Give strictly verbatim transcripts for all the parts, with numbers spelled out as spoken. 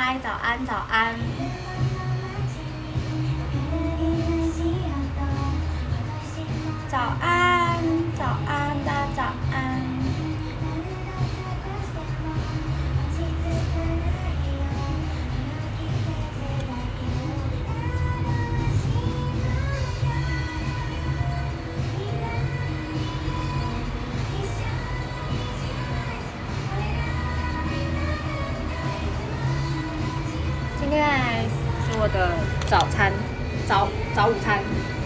嗨，早安，早安。早安，早安，大家早安。今天来吃我的早餐，早早午餐，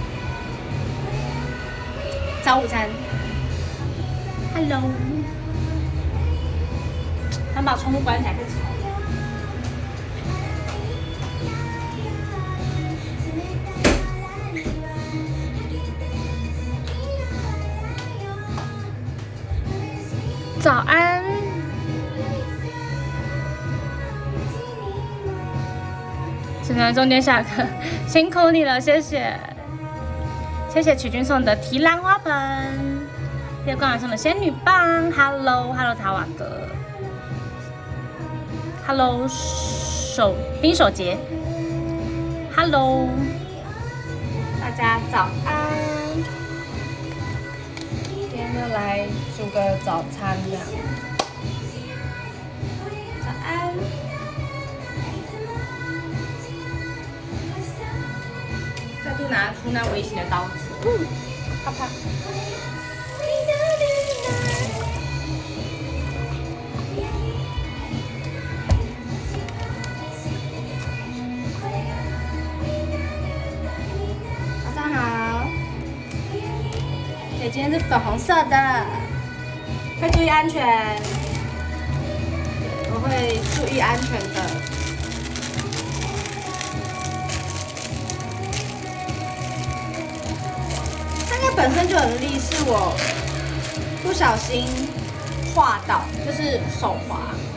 早午餐。Hello， 他们把窗户关起来更吵。早安。只能中间下课，辛苦你了，谢谢，谢谢曲君送的提篮花盆，谢谢光晚送的仙女棒 ，Hello Hello 塔瓦哥 ，Hello 手冰手节 ，Hello 大家早安，今天就来煮个早餐这样，早安。再度拿出那微型的刀子，嗯，啪啪。早上好，对，今天是粉红色的，会注意安全，我会注意安全的。本身就很利，是我不小心划到，就是手滑。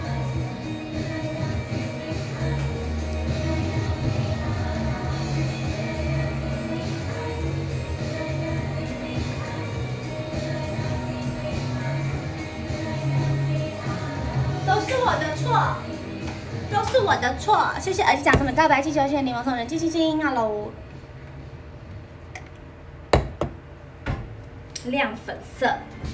都是我的错，都是我的错。谢谢耳机掌声的告白气球，谢谢柠檬送人气星星 ，Hello。亮粉色，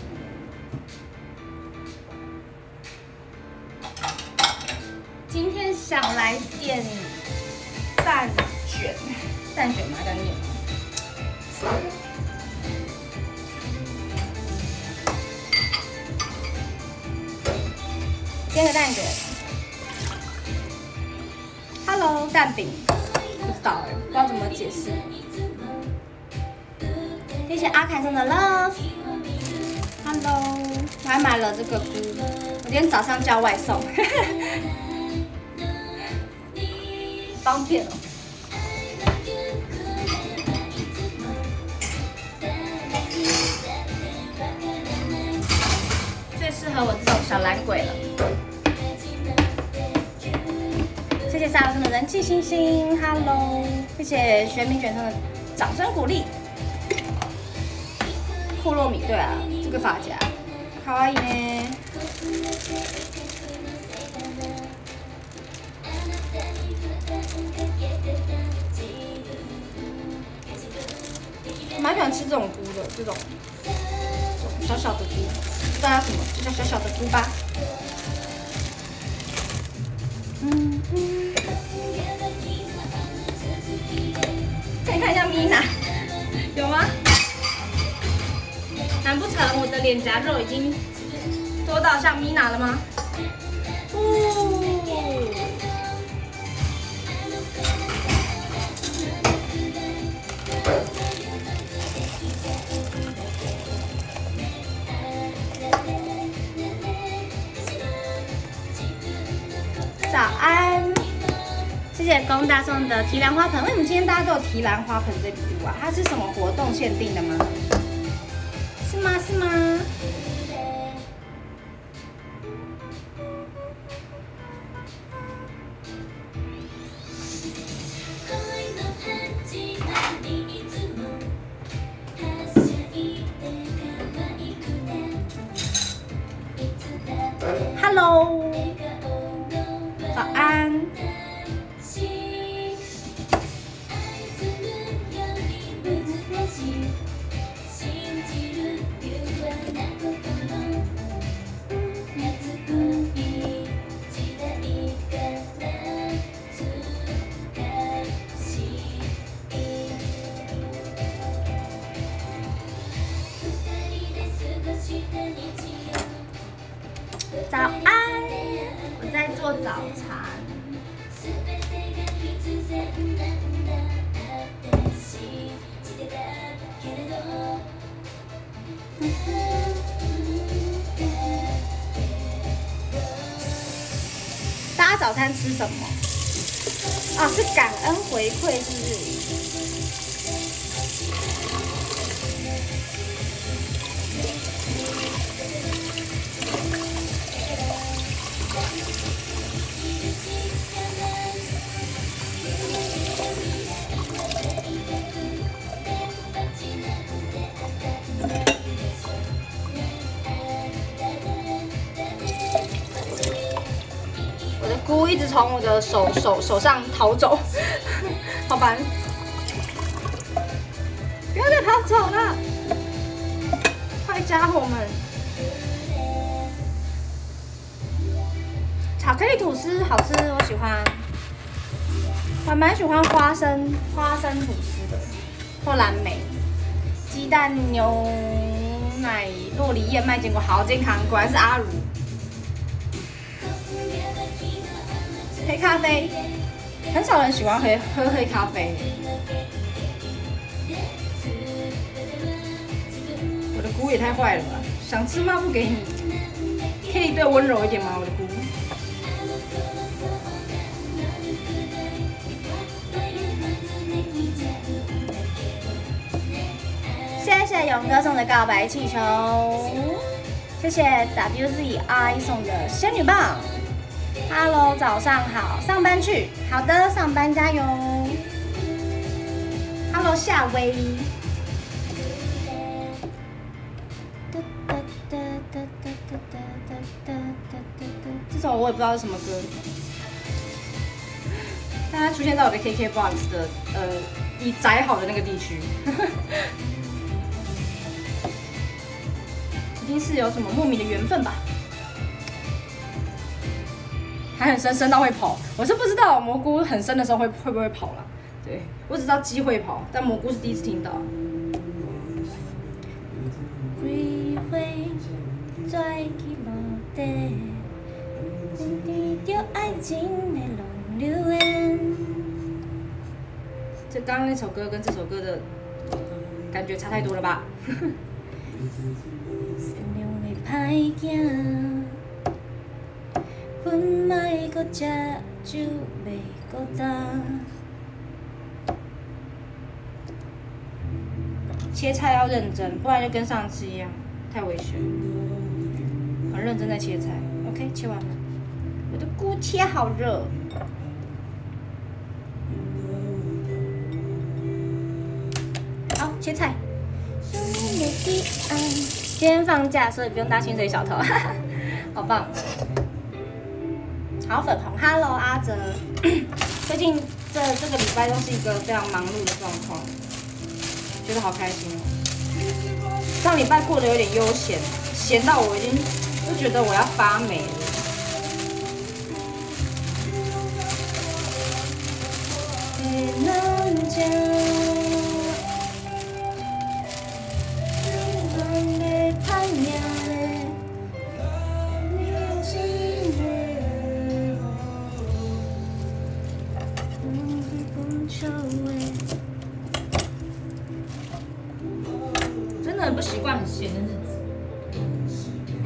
今天想来点蛋卷，蛋卷吗？这样念吗？煎个蛋卷 ，Hello 蛋饼，不知道哎，不知道怎么解释。谢谢阿凯送的 love，Hello， 我还买了这个菇，我今天早上叫外送，方便哦。最适合我这种小懒鬼了。谢谢沙老送的人气星星 ，Hello， 谢谢玄明卷送的掌声鼓励。库洛米，对啊，这个发夹，可愛いね。我蛮喜欢吃这种菇的，这种这种小小的菇，不知道叫什么，就叫小小的菇吧。嗯嗯。可以看一下米娜，有吗？难不成我的脸颊肉已经多到像米娜了吗？哦，早安，谢谢龚大送的提篮花盆。为什么今天大家都有提篮花盆这礼物啊？它是什么活动限定的吗？是吗？是吗？Hello， 早安。 吃什么？啊，是感恩回馈，是不是？菇一直从我的手手手上逃走，好烦！不要再跑走了，坏家伙们！巧克力吐司好吃，我喜欢。我还蛮喜欢花生花生吐司的，或蓝莓。鸡蛋牛奶洛梨燕麦坚果好健康，果然是阿如。黑咖啡，很少人喜欢喝喝黑咖啡。我的菇也太坏了吧！想吃吗？不给你。可以对我温柔一点吗？我的菇。谢谢勇哥送的告白气球，谢谢 W Z I 送的仙女棒。Hello， 早上好，上班去，好的，上班加油。Hello， 夏威。这首我也不知道是什么歌，但它出现在我的 K K box 的呃已载好的那个地区。一定是有什么莫名的缘分吧。还很深，深到会跑。我是不知道蘑菇很深的时候会会不会跑啦。对，我只知道鸡会跑，但蘑菇是第一次听到。这刚刚那首歌跟这首歌的感觉差太多了吧？阮莫搁食酒，袂孤单。切菜要认真，不然就跟上次一样，太危险。很认真在切菜 ，OK， 切完了。我的菇切好热。好，切菜。今天放假，所以不用当薪水小偷，好棒。好粉红 ，Hello 阿哲，最近这这个礼拜都是一个非常忙碌的状况，觉得好开心哦。上礼拜过得有点悠闲，闲到我已经就觉得我要发霉了。真的很不习惯很闲的日子。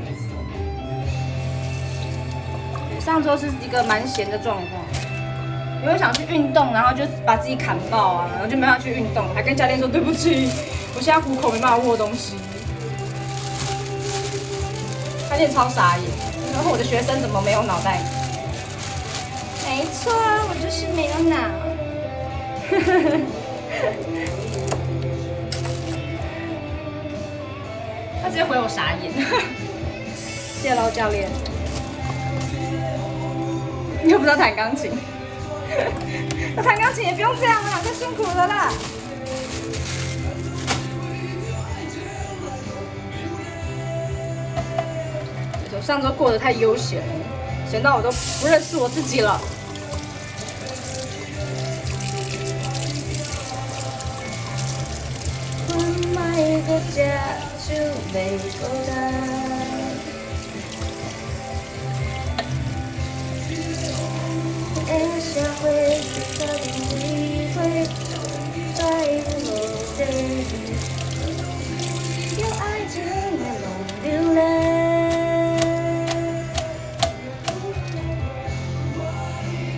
上周是一个蛮闲的状况，因为想去运动，然后就把自己砍爆啊，然后就没办法去运动，还跟教练说对不起，我现在虎口没办法握东西。教练超傻眼，然后我的学生怎么没有脑袋？没错，我就是没有脑。他直接回我傻眼，谢喽教练。你又不知道弹钢琴，那弹钢琴也不用这样啊，太辛苦了啦。我上周过得太悠闲了，闲到我都不认识我自己了。我家就没孤单。的社會決定會在我的有愛情的夢流浪。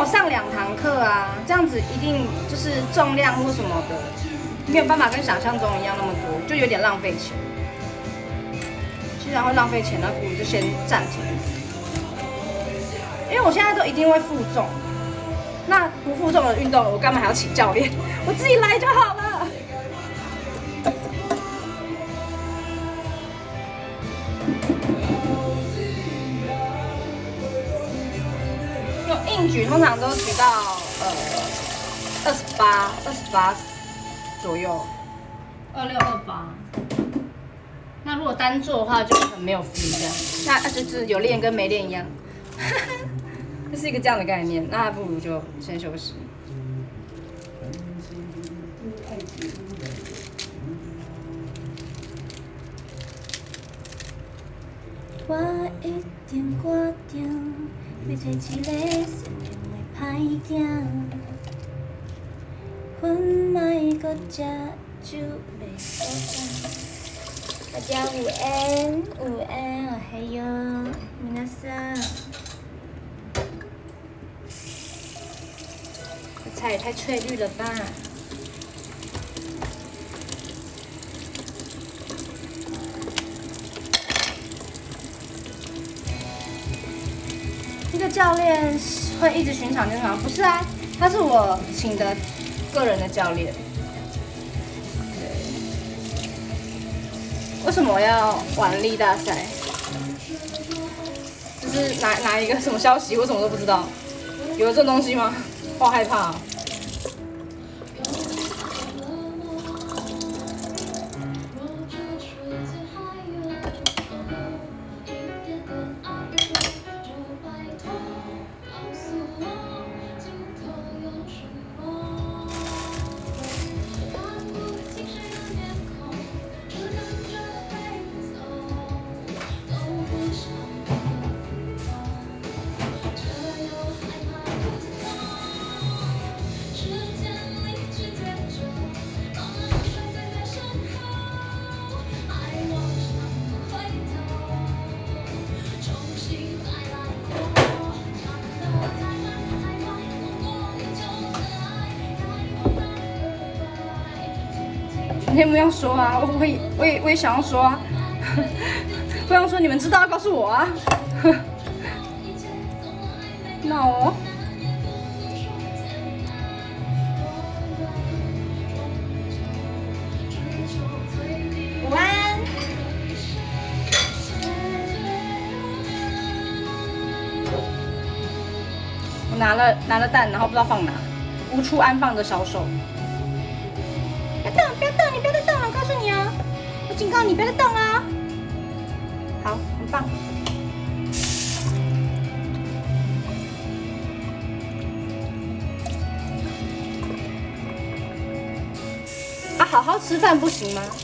我上两堂课啊，这样子一定就是重量或什么的，没有办法跟想象中一样那么多，就有点浪费钱。既然会浪费钱，那不如就先暂停。因为我现在都一定会负重，那不负重的运动，我干嘛还要请教练？我自己来就好了。硬举通常都举到呃二十八、二十八左右， 二六二八。那如果单做的话，就很没有 feel 这样。 那就是有练跟没练一样，就是一个这样的概念。那不如就先休息。 我一定决定。要找一个善良的歹囝，阮莫搁食酒袂孤单。大家午安，午安，哦嘿哟，皆さん。 这菜也太翠绿了吧！这个教练会一直巡场健身房？不是啊，他是我请的个人的教练。对，为什么我要玩力大赛？就是哪哪一个什么消息，我什么都不知道。有这东西吗？我好害怕啊。你也不用说啊，我我也我也我也想要说啊，不用说，你们知道要告诉我啊。那哦。 午安。 我拿了拿了蛋，然后不知道放哪，无处安放的销售。不要动，不要动，你不要再动了，我告诉你哦，我警告你不要再动了。好，很棒。啊，好好吃饭不行吗？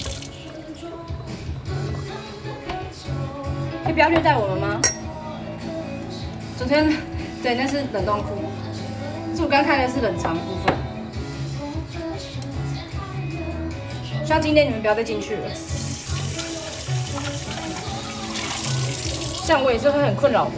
可以不要虐待我们吗？昨天，对，那是冷冻库，是我刚开的是冷藏部分。希望今天你们不要再进去了，这样我也是会很困扰的。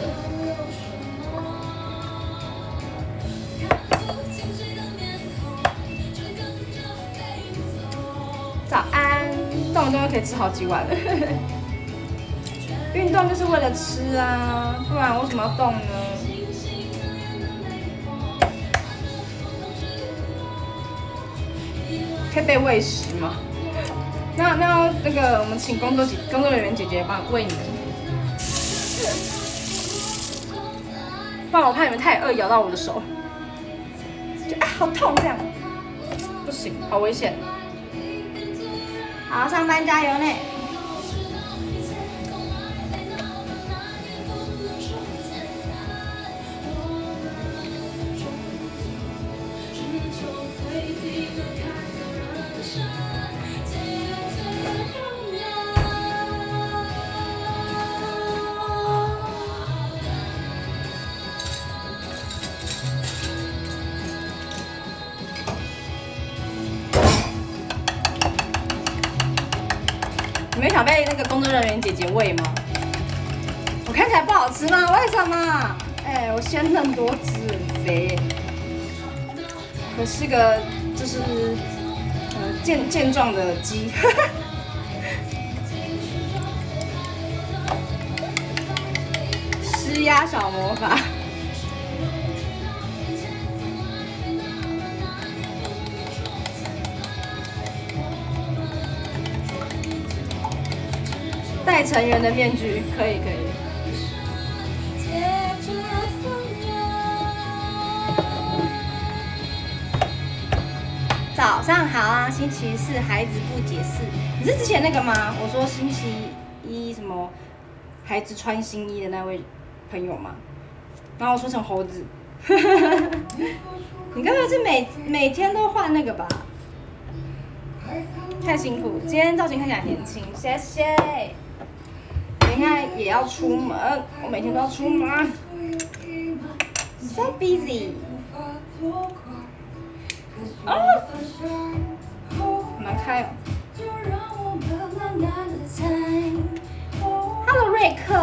早安，这种东西可以吃好几碗了。运动就是为了吃啊，不然我为什么要动呢？可以被喂食吗？那那那个，我们请工作姐工作人员姐姐帮喂你们，不然我怕你们太饿咬到我的手，就啊好痛这样，不行，好危险。好，上班加油呢！你们想被那个工作人员姐姐喂吗？我看起来不好吃吗？为什么？哎、欸，我鲜嫩多汁。 肥，可是个就是呃健健壮的鸡。施压小魔法。戴成员的面具，可以可以。早上好啊，星期四孩子不解释。你是之前那个吗？我说星期一什么孩子穿新衣的那位朋友吗？然后我说成猴子。你该不会是每每天都换那个吧？太辛苦，今天造型看起来年轻，谢谢。等一下也要出门，我每天都要出门 ，so busy。哦，好难开哦。Hello， 瑞克。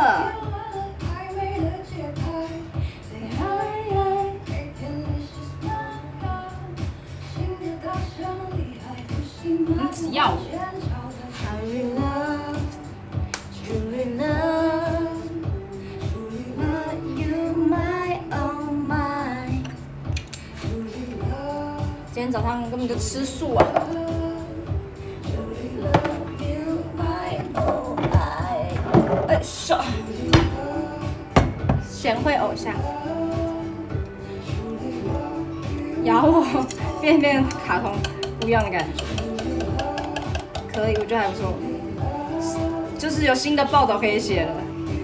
你只要我。今天早上根本就吃素啊！哎手，贤惠偶像，咬我，变变卡通不一样的感觉，可以，我觉得还不错，就是有新的报道可以写了。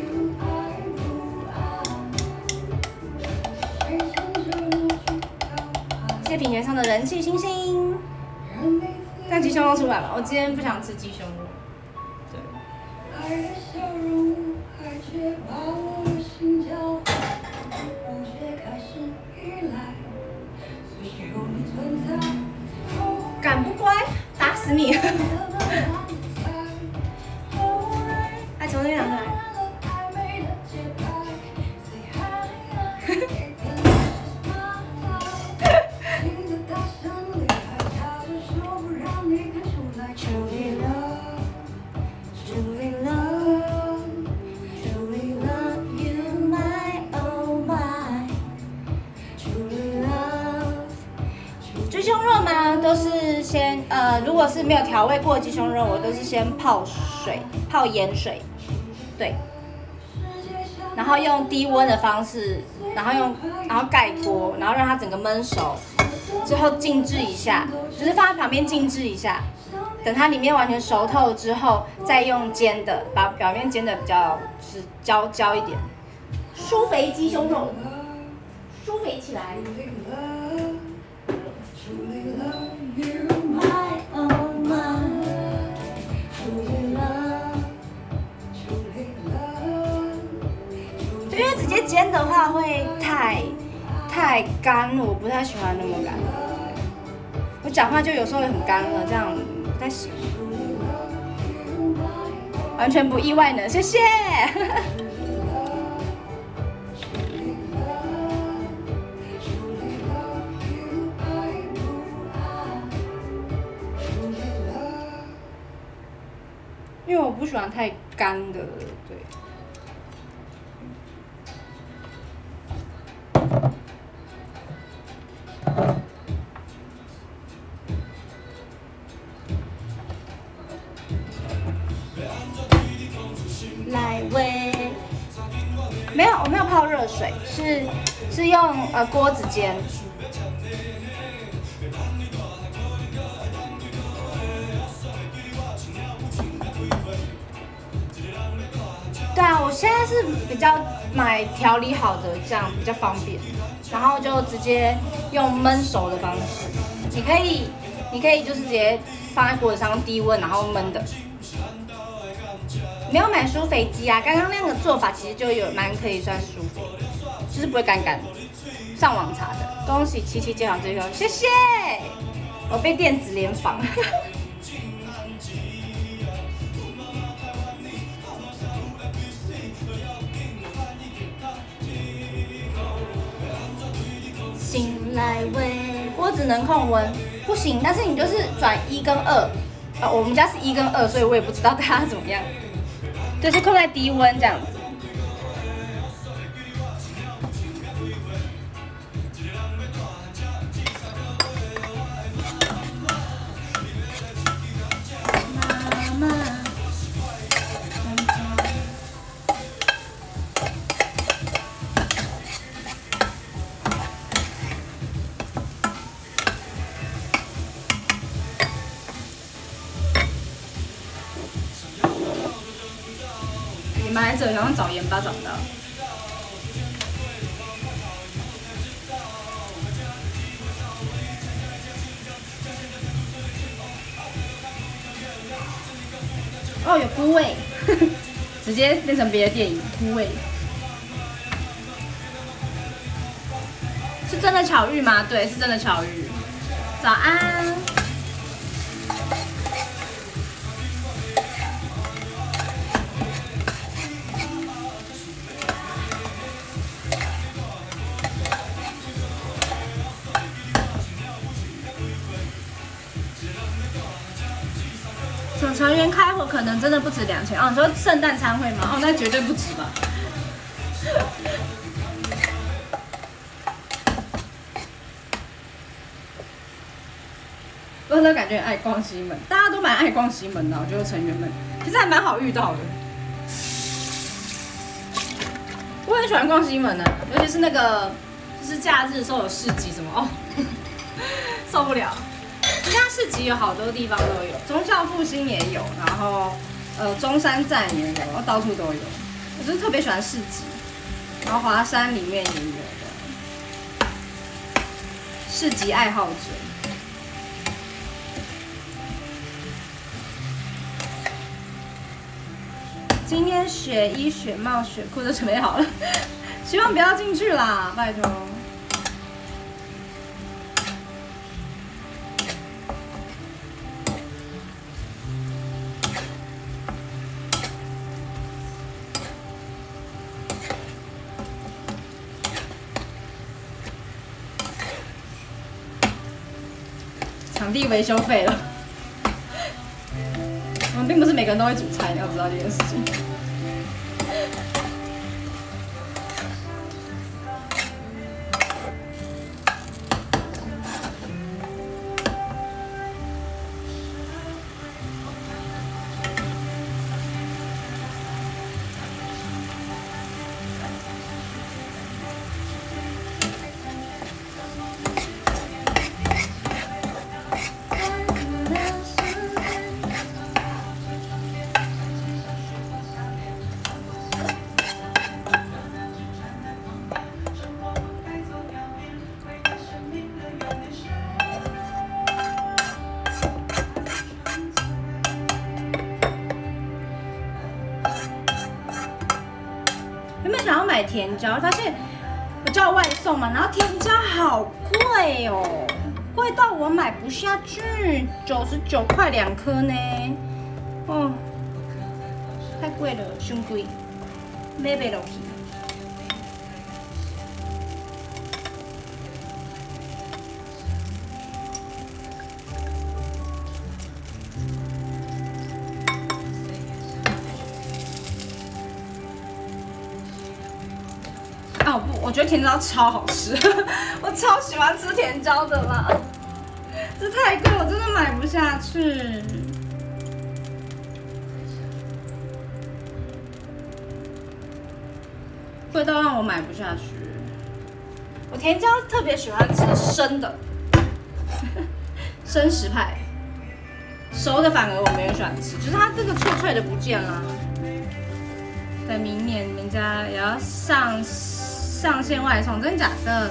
品源上的人气星星，但鸡胸肉出来了，我今天不想吃鸡胸肉。对。敢不乖，打死你！哎，从这边拿出来。都是先呃，如果是没有调味过的鸡胸肉，我都是先泡水，泡盐水，对，然后用低温的方式，然后用然后盖锅，然后让它整个焖熟，之后静置一下，就是放在旁边静置一下，等它里面完全熟透之后，再用煎的，把表面煎的比较是焦焦一点，酥肥鸡胸肉，酥肥起来。因为直接煎的话会太太干了，我不太喜欢那么干。我讲话就有时候也很干了，这样不太行。完全不意外呢，谢谢。因为我不喜欢太干的，对。来喂，没有，我没有泡热水，是是用呃锅子煎。对啊，我现在是比较买调理好的，这样比较方便，然后就直接用焖熟的方式。你可以，你可以就是直接放在锅子上低温，然后焖的。没有买舒肥鸡啊，刚刚那个做法其实就有蛮可以算舒肥，就是不会干干。上网查的，恭喜七七接好这个，谢谢。我被电子联访。 来喂。 锅子能控温，不行，但是你就是转一跟二，啊，我们家是一跟二，所以我也不知道大家怎么样，就是控在低温这样子。 妈妈。 你们来这里好像找盐巴找不到。哦，有菇味，直接变成别的电影菇味。是真的巧遇吗？对，是真的巧遇。早安。什么成员开火可能真的不止两千哦？你说圣诞餐会吗？哦，那绝对不止吧。我真的感觉很爱逛西门，大家都蛮爱逛西门的，我觉得成员们其实还蛮好遇到的。我很喜欢逛西门的，尤其是那个就是假日的时候有市集什么哦，受不了。其他市集有好多地方都有，忠孝复兴也有，然后呃中山站也有，然后到处都有。我就是特别喜欢市集，然后华山里面也有的市集爱好者。今天雪衣、雪帽、雪裤都准备好了，希望不要进去啦，拜托。场地维修费了。我们并不是每个人都会煮菜，你要知道这件事情。想要买甜椒，发现我叫外送嘛，然后甜椒好贵哦，贵到我买不下去，九十九块两颗呢，哦，太贵了，凶贵，买不落去。哦不，我觉得甜椒超好吃，我超喜欢吃甜椒的啦。这太贵，我真的买不下去。贵到让我买不下去。我甜椒特别喜欢吃生的，生食派。熟的反而我没有喜欢吃，就是它这个脆脆的不见了。在明年人家也要上。上线外送，真的假的？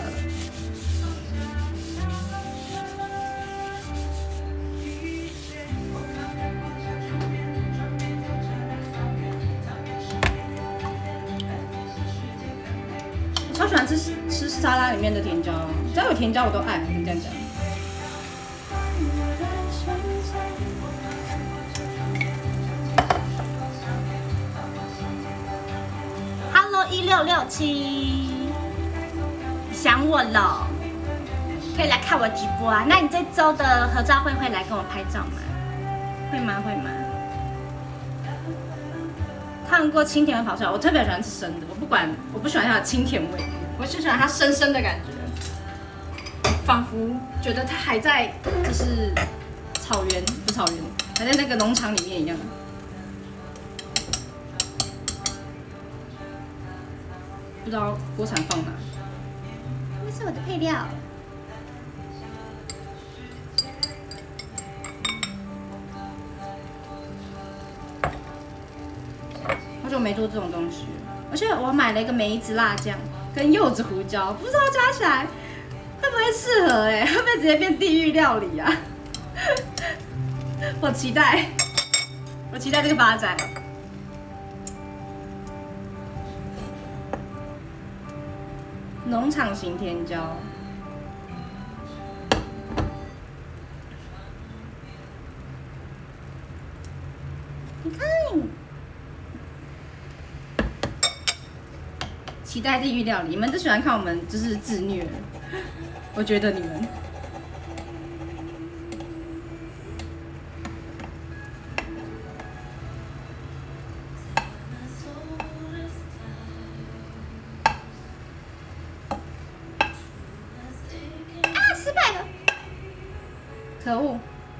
我超喜欢吃吃沙拉里面的甜椒，只要有甜椒我都爱，你这样讲。Hello 一六六七。想我了， 可以来看我直播啊。那你这周的合照会会来跟我拍照吗？会吗？会吗？烫过清甜会跑出来，我特别喜欢吃生的，我不管，我不喜欢它的清甜味，我就喜欢它生生的感觉，仿佛觉得它还在就是草原，不是草原，还在那个农场里面一样。不知道锅铲放哪？这是我的配料。好久没做这种东西，而且我买了一个梅子辣酱跟柚子胡椒，不知道加起来会不会适合哎、欸？会不会直接变地狱料理啊？我期待，我期待这个发展。农场型甜椒，你看，期待地狱料理，你们都喜欢看我们就是自虐，我觉得你们。可恶！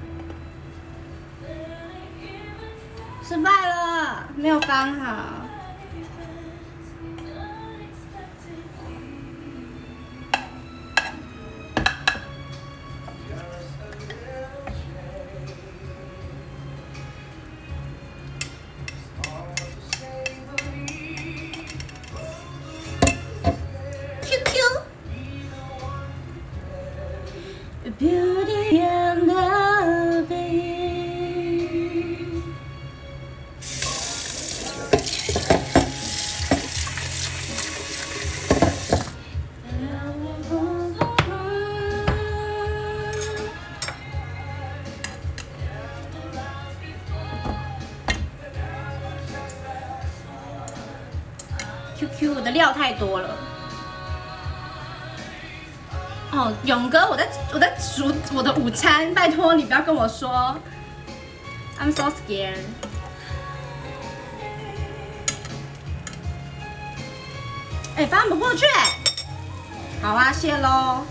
失败了，没有翻好。Q Q。Beauty and the Beast。Q Q， 我的料太多了。哦，勇哥，我在我在煮我的午餐，拜托你不要跟我说 ，I'm so scared。哎，翻不过去，好啊，谢喽。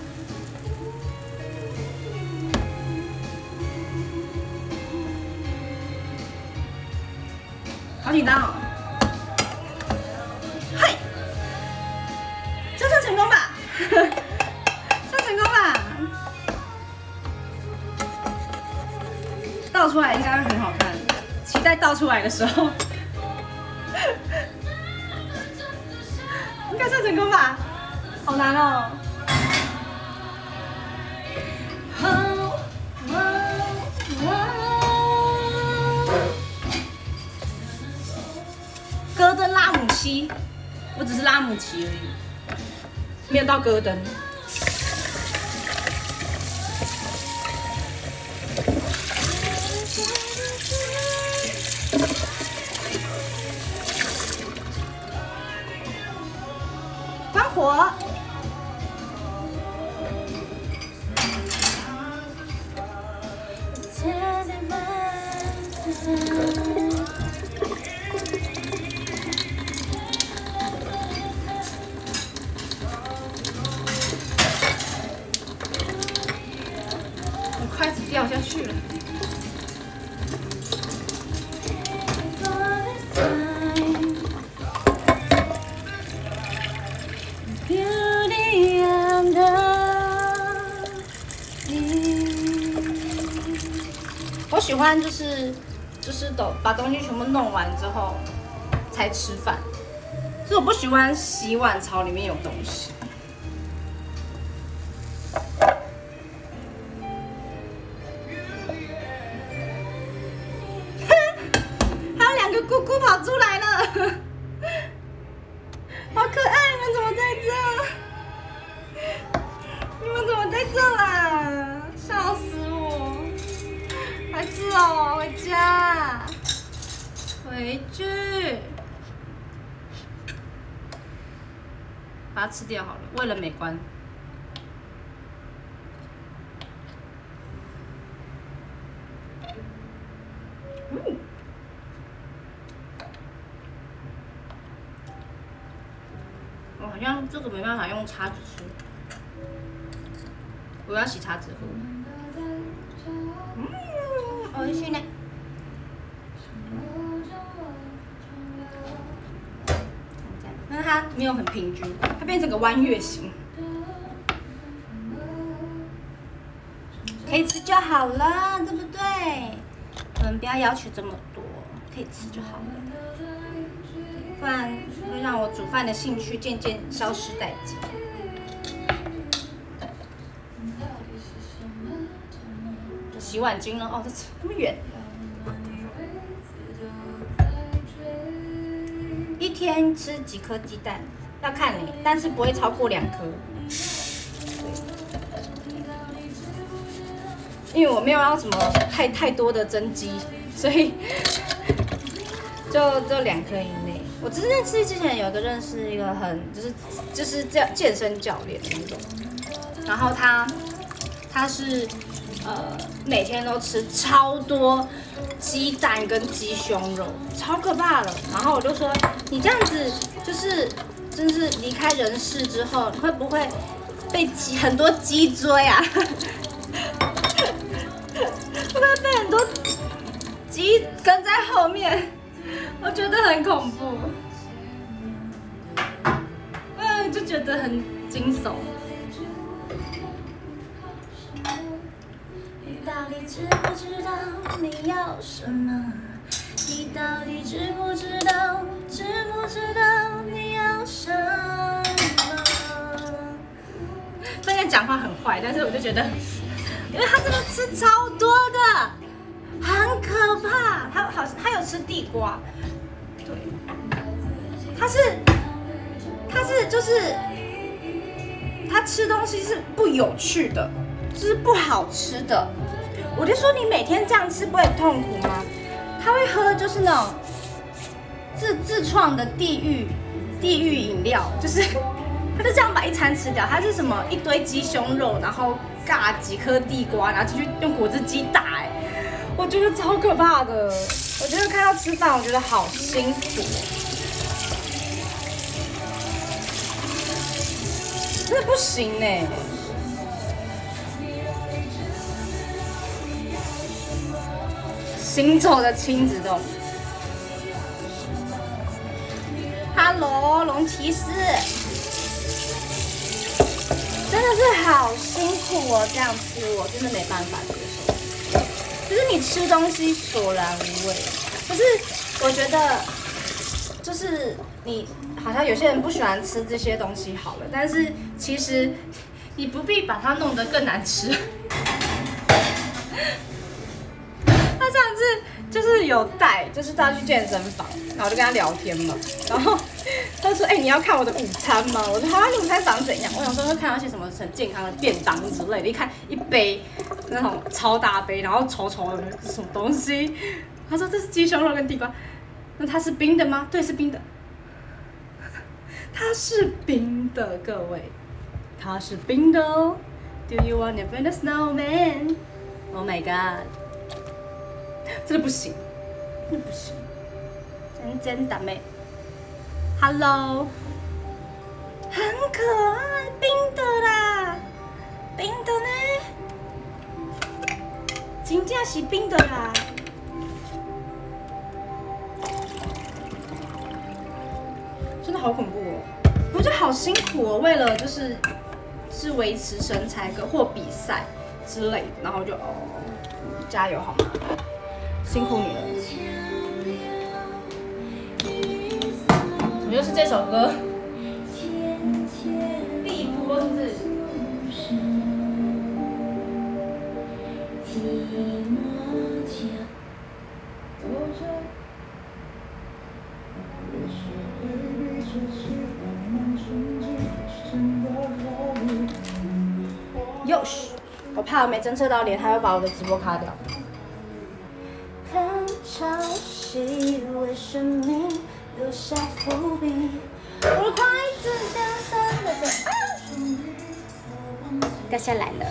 好紧张哦！嘿，这算成功吧？成功吧！倒出来应该会很好看，期待倒出来的时候，应该算成功吧？好难哦！戈登拉姆齐，我只是拉姆齐而已，没有到戈登。关火。我筷子掉下去了。我喜欢就是就是都把东西全部弄完之后才吃饭，所以我不喜欢洗碗槽里面有东西。还有两个姑姑跑出来了，好可爱！你们怎么在这？你们怎么在这啦？笑死我！孩子哦，回家，回去，把它吃掉好了，为了美观。 好像这个没办法用叉子吃，我要洗叉子喝。嗯，美味しいね。但是它没有很平均，它变成个弯月形。可以吃就好了，对不对？我们不要要求这么多，可以吃就好了，不然会让我煮饭的兴趣渐渐消失殆尽。洗碗巾呢？哦，这这么远。一天吃几颗鸡蛋？要看你，但是不会超过两颗。因为我没有要什么太太多的增肌，所以就就两颗以内。我之前吃之前有一个认识一个很就是就是这健身教练那种，然后他他是呃每天都吃超多鸡蛋跟鸡胸肉，超可怕的。然后我就说你这样子就是真是离开人世之后，你会不会被鸡很多鸡追啊？会不会被很多鸡跟在后面？我觉得很恐怖，嗯，就觉得很惊悚。你到底知不知道你要什么？你到底知不知道，知不知道你要什么？虽然讲话很坏，但是我就觉得。因为他真的吃超多的，很可怕。他好，他有吃地瓜，对，他是，他是就是他吃东西是不有趣的，就是不好吃的。我就说你每天这样吃不会很痛苦吗？他会喝就是那种自自创的地狱地狱饮料，就是他就这样把一餐吃掉。他是什么一堆鸡胸肉，然后。尬几颗地瓜，然后继续用果汁机打，哎，我觉得超可怕的。我觉得看到吃饭，我觉得好辛苦，真的不行哎。行走的亲子冻 ，Hello， 龙骑士。真的是好辛苦哦，这样吃我真的没办法接受。就是你吃东西索然无味，可是我觉得，就是你好像有些人不喜欢吃这些东西好了，但是其实你不必把它弄得更难吃。他上次就是有带，就是他去健身房，然后我就跟他聊天嘛，然后他说：“哎、欸，你要看我的午餐吗？”我说：“好啊，你午餐长怎样？”我想说会看到一些什么很健康的便当之类的，一看一杯那种超大杯，然后稠稠的什么东西。他说：“这是鸡胸肉跟地瓜。”那它是冰的吗？对，是冰的。它是冰的，各位，它是冰的哦。Do you wanna build a snowman? Oh my god！ 真的不行，真的不行，真真的妹 ，Hello， 很可爱，冰的啦，冰的呢，真正是冰的啦，真的好恐怖哦，我觉得好辛苦哦，为了就是是维持身材跟或比赛之类的，然后就哦，加油好吗？辛苦你了。怎么又是这首歌？碧波子。哟西，我怕我没侦测到脸，他会把我的直播卡掉。潮汐为生命留下伏笔，我筷子掉散了在啊，掉下来了。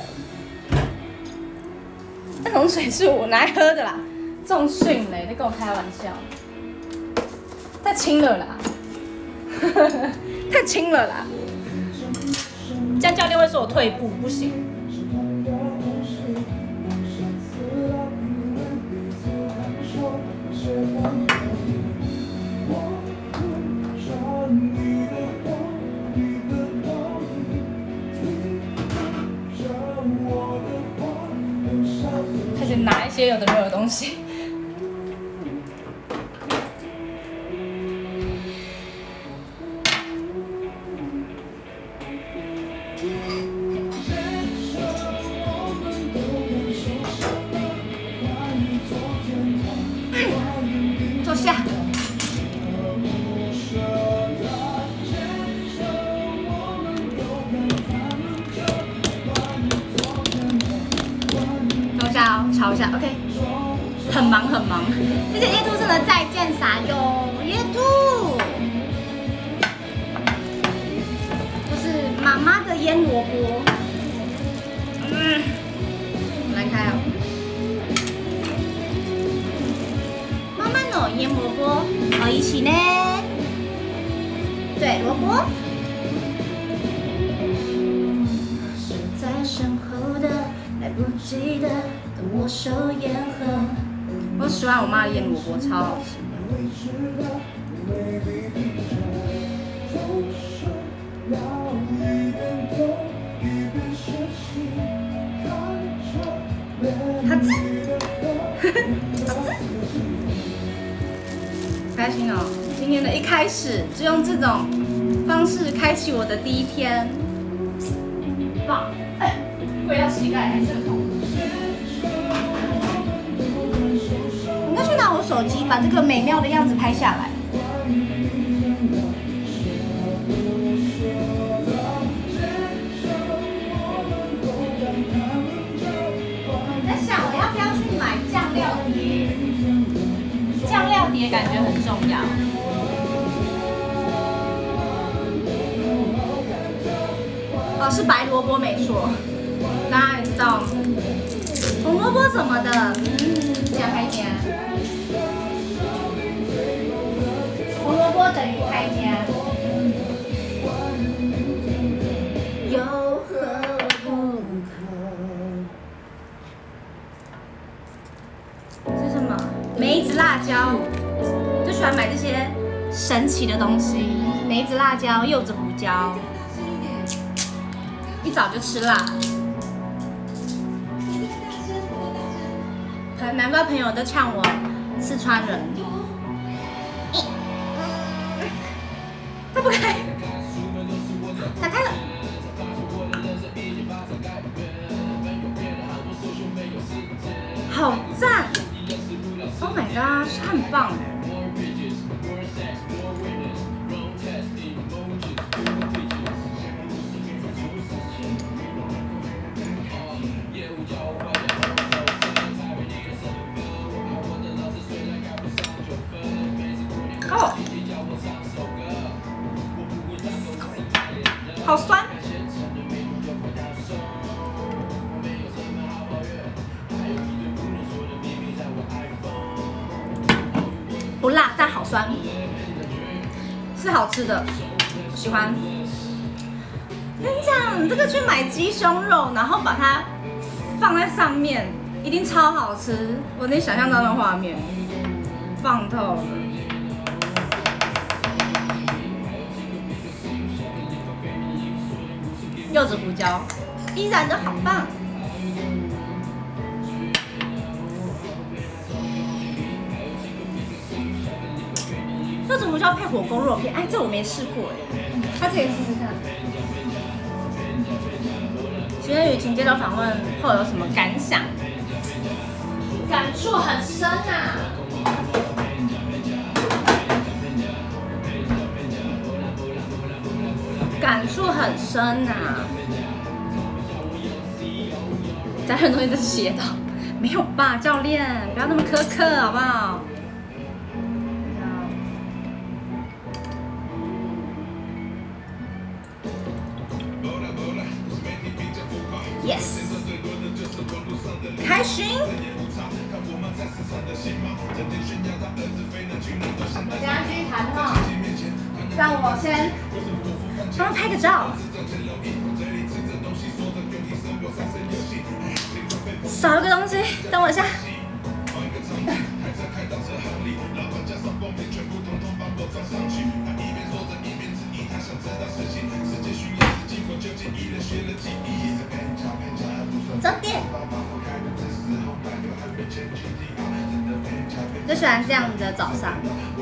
那桶水是我拿来喝的啦，重训嘞，在跟我开玩笑。太轻了啦， 太轻了啦。这样教练会说我退步，不行。开始拿一些有的没有的东西。坐下。等一下哦，瞧一下 ，OK。很忙很忙，谢谢叶兔生的再见撒哟，叶兔。这是妈妈的腌萝卜。嗯，来开啊。妈妈呢腌萝卜，哦一起呢。对，萝卜。在身后的，来不及的，等我手烟和。我喜欢我妈的腌萝卜，超好吃。好吃，好吃，开心哦！今天的一开始就用这种方式开启我的第一天，棒！哎，跪到膝盖还是很痛。应该去拿我手机，把这个美妙的样子拍下来。酱料碟感觉很重要。哦，是白萝卜没错，大家也知道。红萝卜什么的，嗯，讲开一点。红萝卜等于开家。有何不可？这是什么？梅子辣椒，我就喜欢买这些神奇的东西。梅子辣椒、柚子胡椒，一早就吃辣。南方朋友都呛我四川人，他不开，打开了。好赞 ！Oh my god， 它很棒哎！哦，好酸。不辣，但好酸，是好吃的，喜欢。跟你讲，这个去买鸡胸肉，然后把它放在上面，一定超好吃。我能想象到那画面，棒透了。柚子胡椒，依然都好棒。柚子胡椒配火锅肉片，哎，这我没试过哎，下次可以试试看。请问雨晴接受访问后有什么感想？感触很深啊。感触很深啊。家人东西都是写的，没有吧，教练，不要那么苛刻好不好？Yes， 开心。我等下继续弹哈，让我先帮他拍个照。少一个东西，等我一下。重点。就喜欢这样的早上。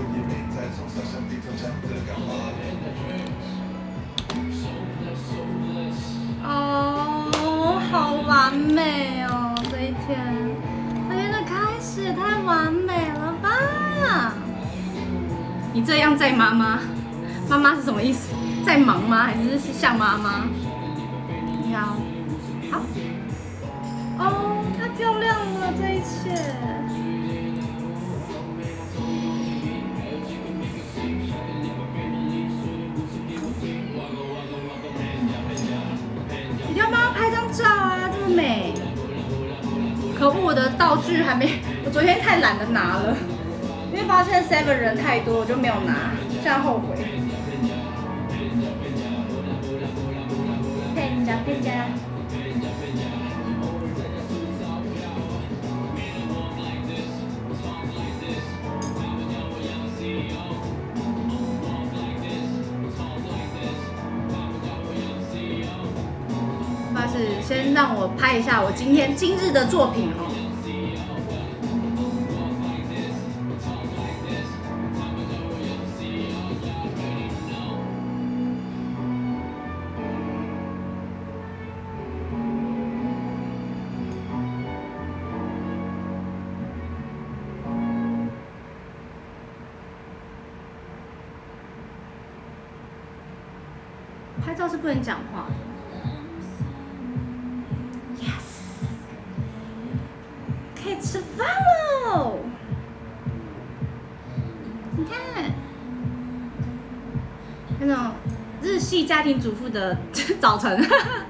哦，好完美哦！这一天，这天的开始也太完美了吧！你这样在妈妈，妈妈是什么意思？在忙吗？还是是像妈妈？你好，好，哦，太漂亮了，这一切。一定要帮他拍张照啊！这么美。可恶，我的道具还没，我昨天太懒得拿了，因为发现 Seven 人太多，我就没有拿，这样后悔。 骗家骗家。 那是先让我拍一下我今天今日的作品哦。拍照是不能讲话的。Yes， 可以吃饭喽！你看，那种日系家庭主妇的早晨。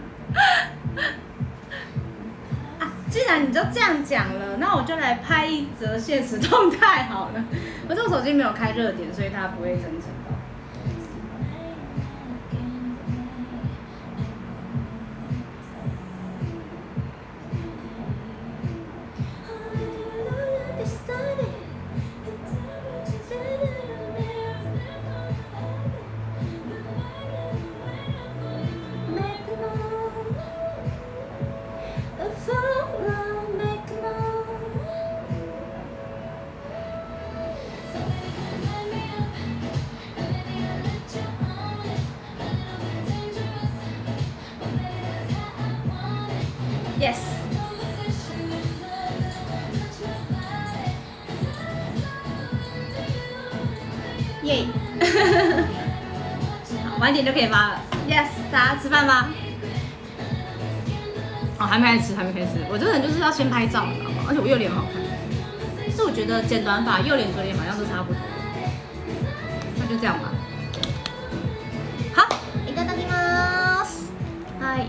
啊，既然你就这样讲了，那我就来拍一则现实动态好了。我这个手机没有开热点，所以它不会生成到。Yes。耶！好，晚点就可以发了。Yes， 大家吃饭吧。哦，还没开始吃，还没开始吃。我这个人就是要先拍照，你知道吗？而且我右脸好看。但是我觉得剪短发，右脸左脸好像都差不多。那就这样吧。好，いただきます。はい。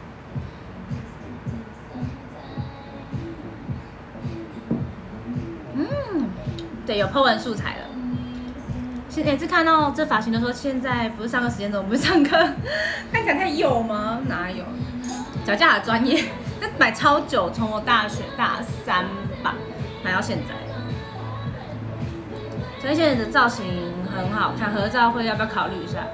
嗯，对，有 po 文素材了。现每次看到这发型的时候，现在不是上课时间，怎么不是上课？看起来太幼吗？哪有？脚架的专业，那买超久，从我大学大三吧买到现在。所以现在的造型很好看，合照会要不要考虑一下？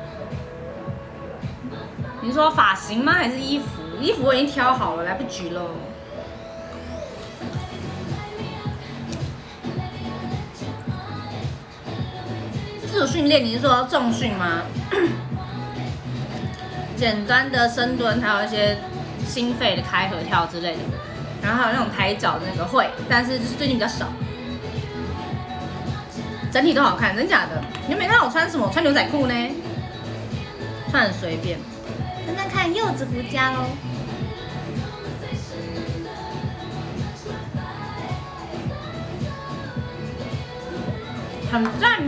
你说发型吗？还是衣服？衣服我已经挑好了，来不及了。自主训练，你是说重训吗？简单的深蹲，还有一些心肺的开合跳之类的，然后还有那种抬脚的那个会，但是就是最近比较少。整体都好看，真假的？你没看到我穿什么？我穿牛仔裤呢，穿很随便。 等等看柚子胡家喽。 很赞呢。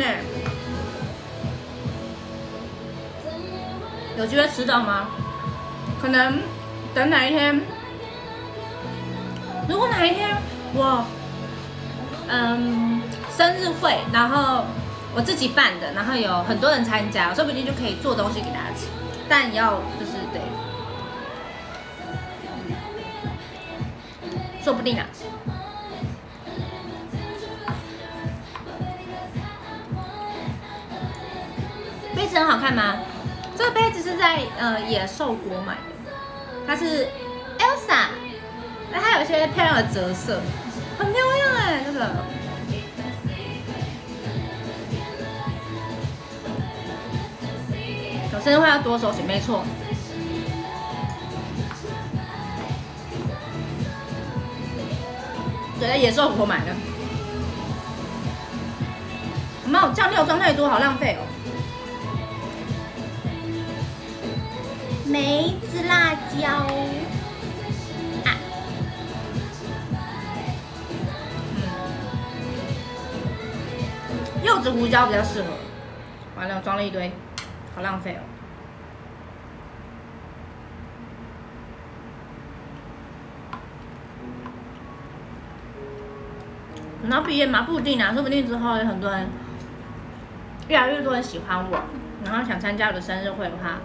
有机会吃到吗？可能等哪一天，如果哪一天我，嗯，生日会，然后我自己办的，然后有很多人参加，说不定就可以做东西给大家吃。 但要就是对，说不定啊。杯子很好看吗？这个杯子是在呃野兽国买的，它是 Elsa， 那它有一些漂亮的折色，很漂亮哎，这个。有生日会要多手写，没错。对，在野兽国买的。没有酱料装太多，好浪费哦。 梅子辣椒啊， 嗯，柚子胡椒比较适合。完了，装了一堆，好浪费哦。然后毕业嘛，不一定啊，说不定之后有很多人，越来越多人喜欢我，然后想参加我的生日会的话。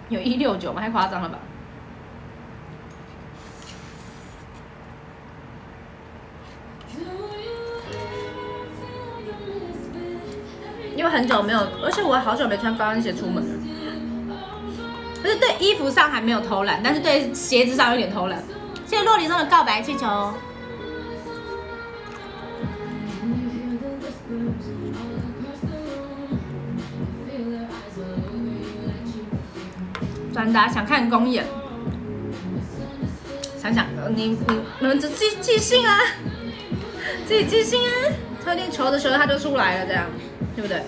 有一六九吗？太夸张了吧？因为很久没有，而且我好久没穿高跟鞋出门了。就是对衣服上还没有偷懒，但是对鞋子上有点偷懒。谢谢洛里送的告白气球。转达想看公演，想想你你你们自己寄信啊，自己寄信啊，特定求着求着它就出来了，这样对不对？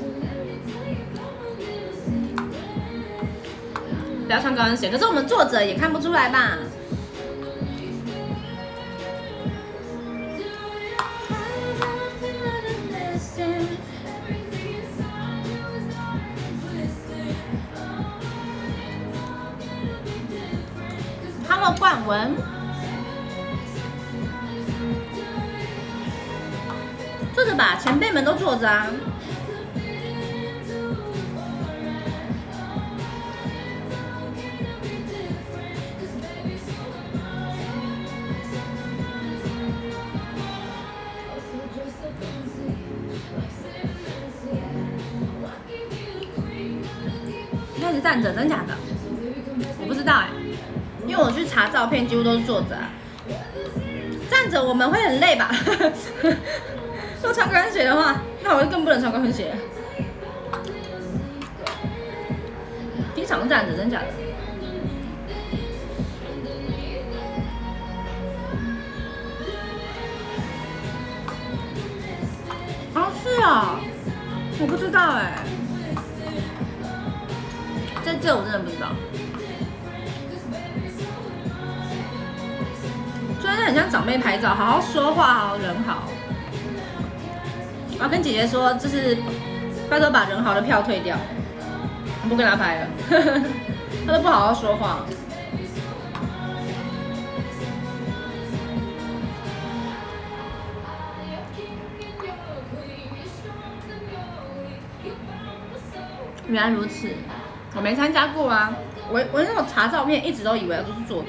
不要穿高跟鞋，可是我们作者也看不出来吧？Hello， 冠文，坐着吧，前辈们都坐着啊。开始站着，真假的？我不知道哎、欸，因为我去查照片，几乎都是坐着啊。站着我们会很累吧？如果穿高跟鞋的话，那我就更不能穿高跟鞋。经常站着，真假的？哦，是啊，我不知道哎、欸。这这我真的不知道，真的很像长辈拍照，好好说话，好好人好。我要跟姐姐说，就是拜托把人好的票退掉，我不跟她拍了，她都不好好说话。原来如此。我没参加过啊，我我那种查照片，一直都以为都是坐着。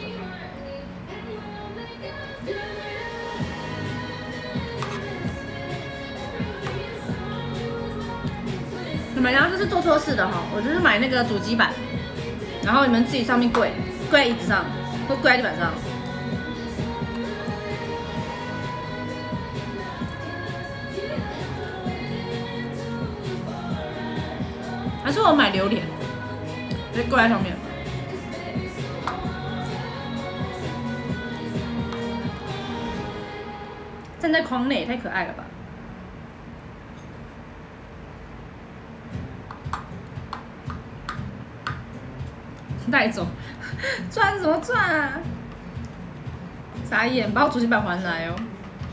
你们然后就是做错事的哈，我就是买那个主机板，然后你们自己上面跪，跪在椅子上，或跪在地板上。还是我买榴莲？直接跪在上面，站在框内也太可爱了吧！带走，赚什么赚啊？傻眼，把我主机板还来哦！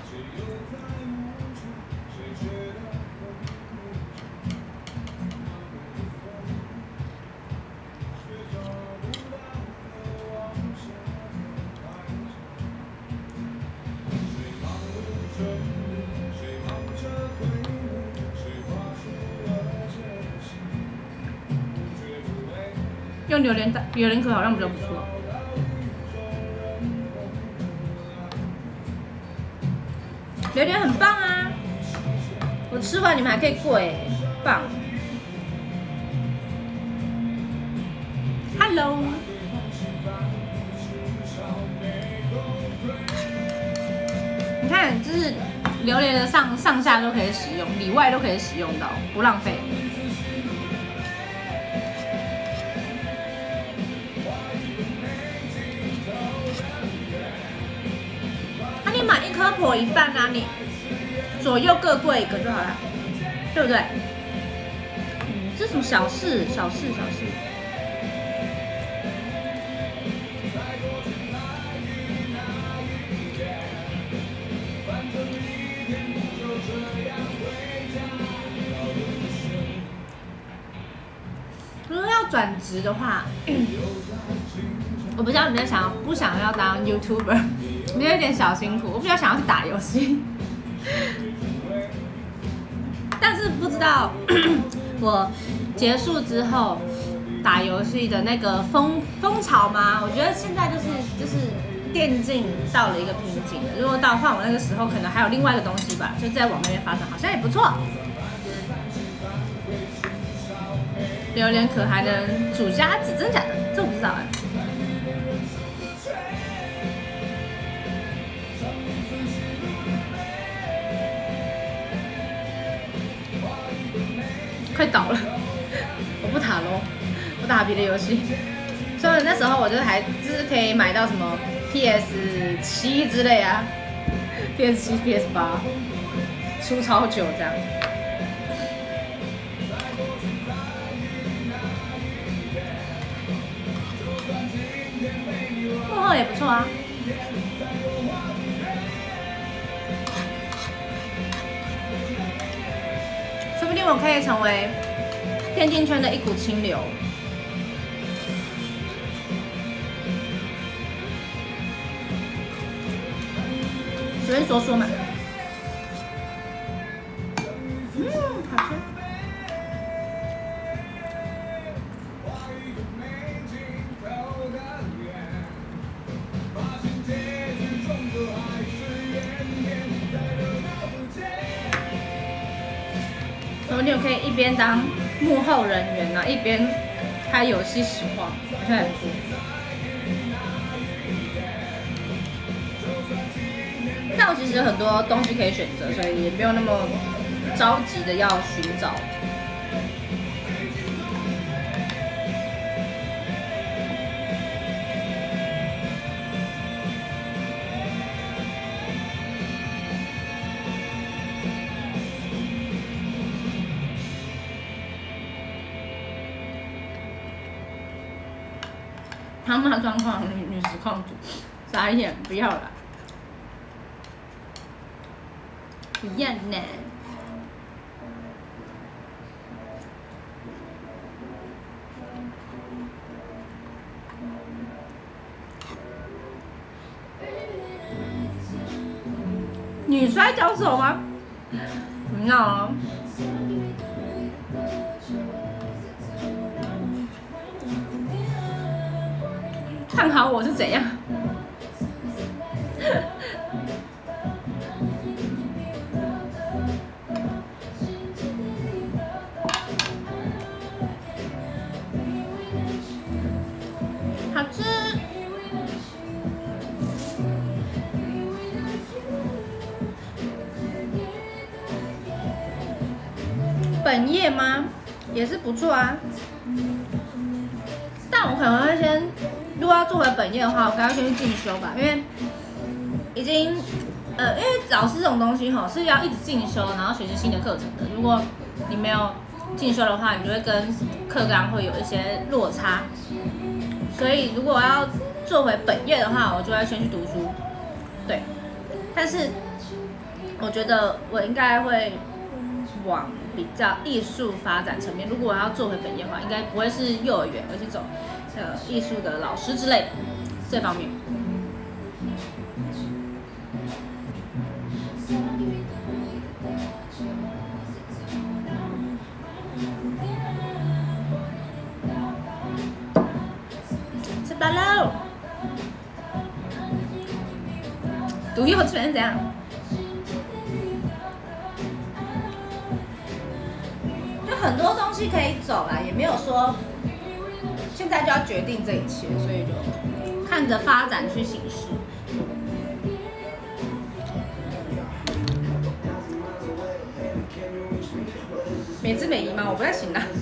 用榴莲榴莲壳好像比较不错。榴莲很棒啊！我吃完你们还可以跪，棒 ！Hello， 你看，就是榴莲的上上下都可以使用，里外都可以使用到，不浪费。你买一颗破一半啊，你左右各跪一个就好了，对不对？嗯，这什么小事，小事，小事。如果要转职的话，我不知道你们想不想要当 YouTuber。你有点小辛苦，我比较想要去打游戏，但是不知道我结束之后打游戏的那个风风潮吗？我觉得现在就是就是电竞到了一个瓶颈了。如果到换我那个时候，可能还有另外一个东西吧，就再往那边发展，好像也不错。榴莲壳还能煮虾子，真的假的？这我不知道哎。快倒了，我不打喽，我打别的游戏。所以那时候我就还就是可以买到什么 P S 七之类啊 ，P S 七、P S 八，出超久这样。幕后也不错啊。说不定我可以成为电竞圈的一股清流。随便说说嘛。嗯，好吃。说不定我可以一边当幕后人员啊，一边开游戏实况，好像很不错。但我其实有很多东西可以选择，所以也没有那么着急的要寻找。他骂状况女女实况主，傻眼，不要了。不要呢。女摔跤手吗？不要啊！看好我是怎样？好吃。本业吗？也是不错啊。但我可能会先，如果要做回本业的话，我可能要先去进修吧，因为已经，呃，因为老师这种东西哈是要一直进修，然后学习新的课程的。如果你没有进修的话，你就会跟课纲会有一些落差。所以如果我要做回本业的话，我就要先去读书。对，但是我觉得我应该会往比较艺术发展层面。如果我要做回本业的话，应该不会是幼儿园，而是走呃艺术的老师之类的这方面。吃饱喽。读幼稚园是怎样？就很多东西可以走啦，也没有说现在就要决定这一切，所以就看着发展去行事。美姿美仪吗？我不太行啊。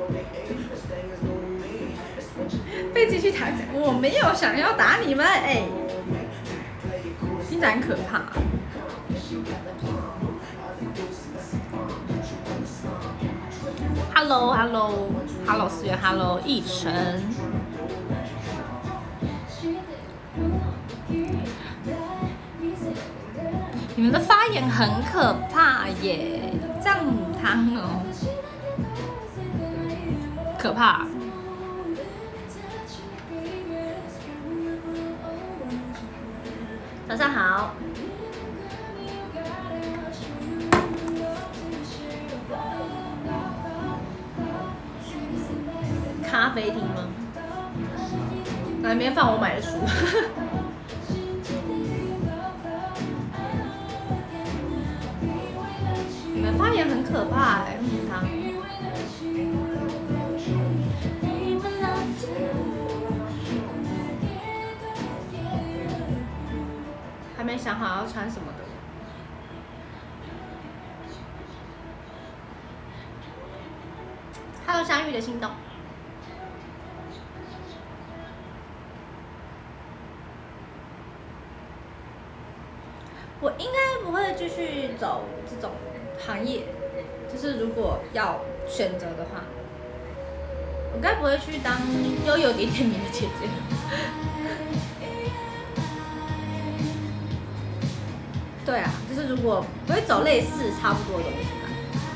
被继续打架，我没有想要打你们，哎、欸，听起来很可怕。Hello Hello Hello 思源 Hello 奕晨，你们的发言很可怕耶，这样母汤哦，可怕。早上好。 咖啡厅吗？那里面放我买的书。你们发言很可怕哎、欸，他。还没想好要穿什么的。Hello， 相遇的心动。我应该不会继续走这种行业，就是如果要选择的话，我该不会去当又有点点名的姐姐。对啊，就是如果不会走类似差不多的东西吧。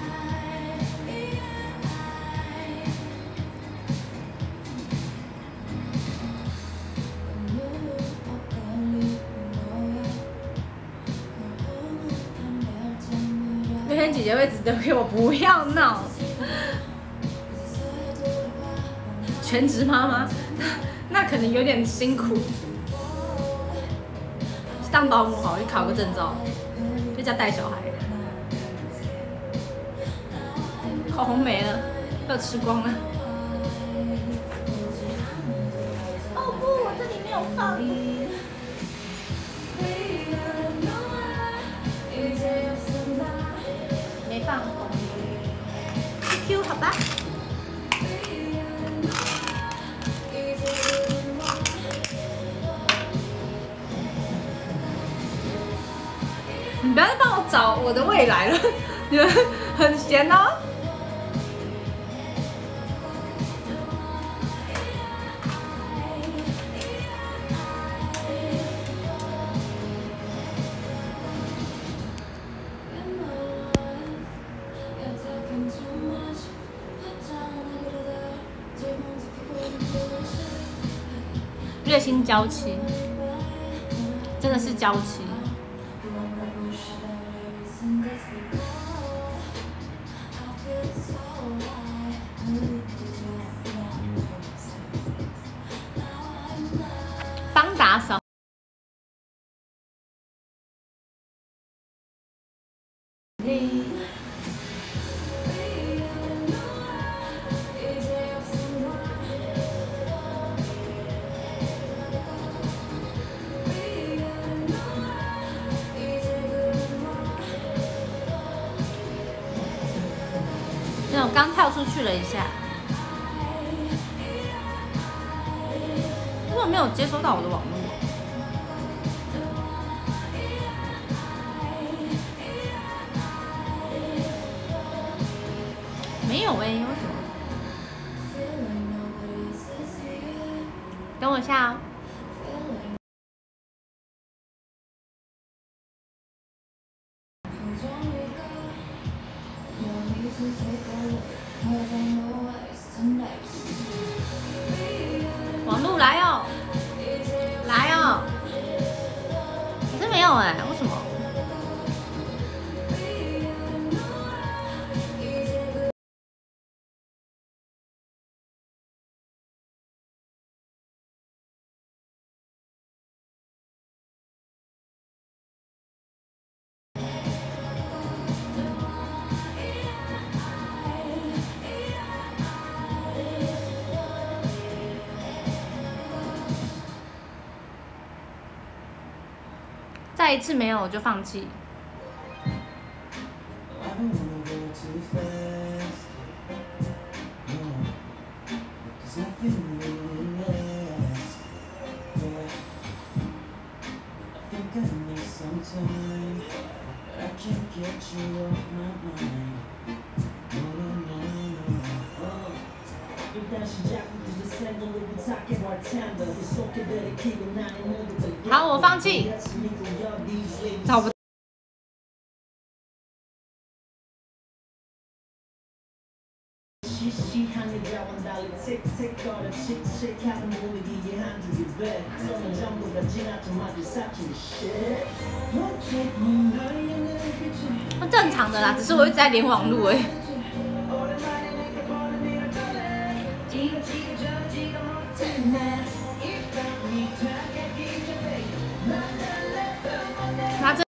有天姐姐会直接给我不要闹，全职妈妈，那可能有点辛苦。当保姆好，去考个证照，在家带小孩。口红没了，被我吃光了。 哦不，我这里没有放。 没放。Q Q 好吧。你不要再帮我找我的未来了，你们很闲哦。月薪娇妻，真的是娇妻。帮打扫。那我刚跳出去了一下，为什么没有接收到我的网络？没有哎、欸，为什么？等我一下哦。网路来哦，来哦，可是没有哎、欸，为什么？再一次没有我就放弃。好，我放弃。找不到。正常的啦，只是我一直在连网路哎。 他这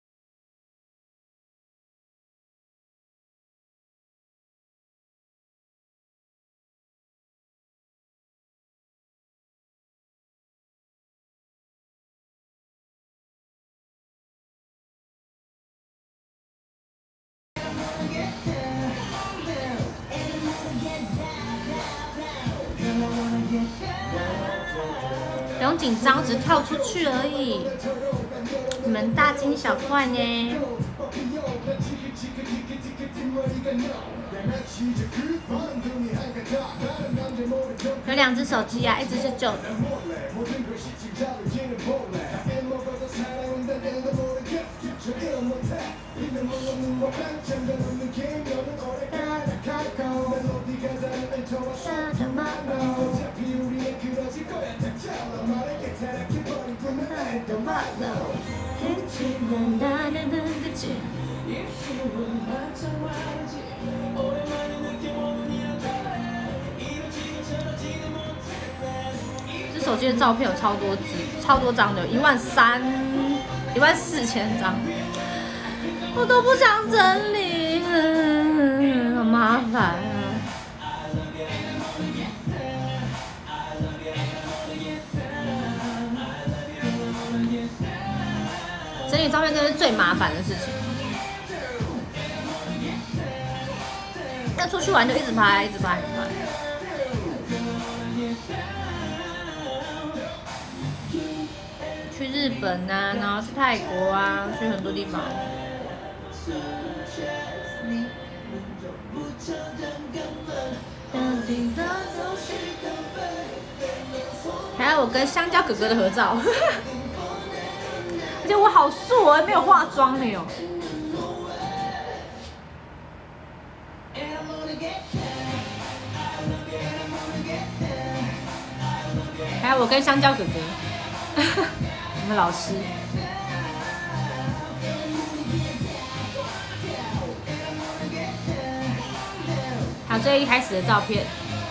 不用紧张，只跳出去而已。你们大惊小怪呢？有两只手机啊，一只是旧的。这手机的照片有超多支，超多张的，一万三、一万四千张，我都不想整理，好麻烦啊。整理照片真是最麻烦的事情。要出去玩就一直拍，一直拍，一直拍。去日本啊，然后去泰国啊，去很多地方。还有我跟香蕉哥哥的合照，而且我好素，我还没有化妆呢哟。还有我跟香蕉哥哥，我们老师。还有最一开始的照片。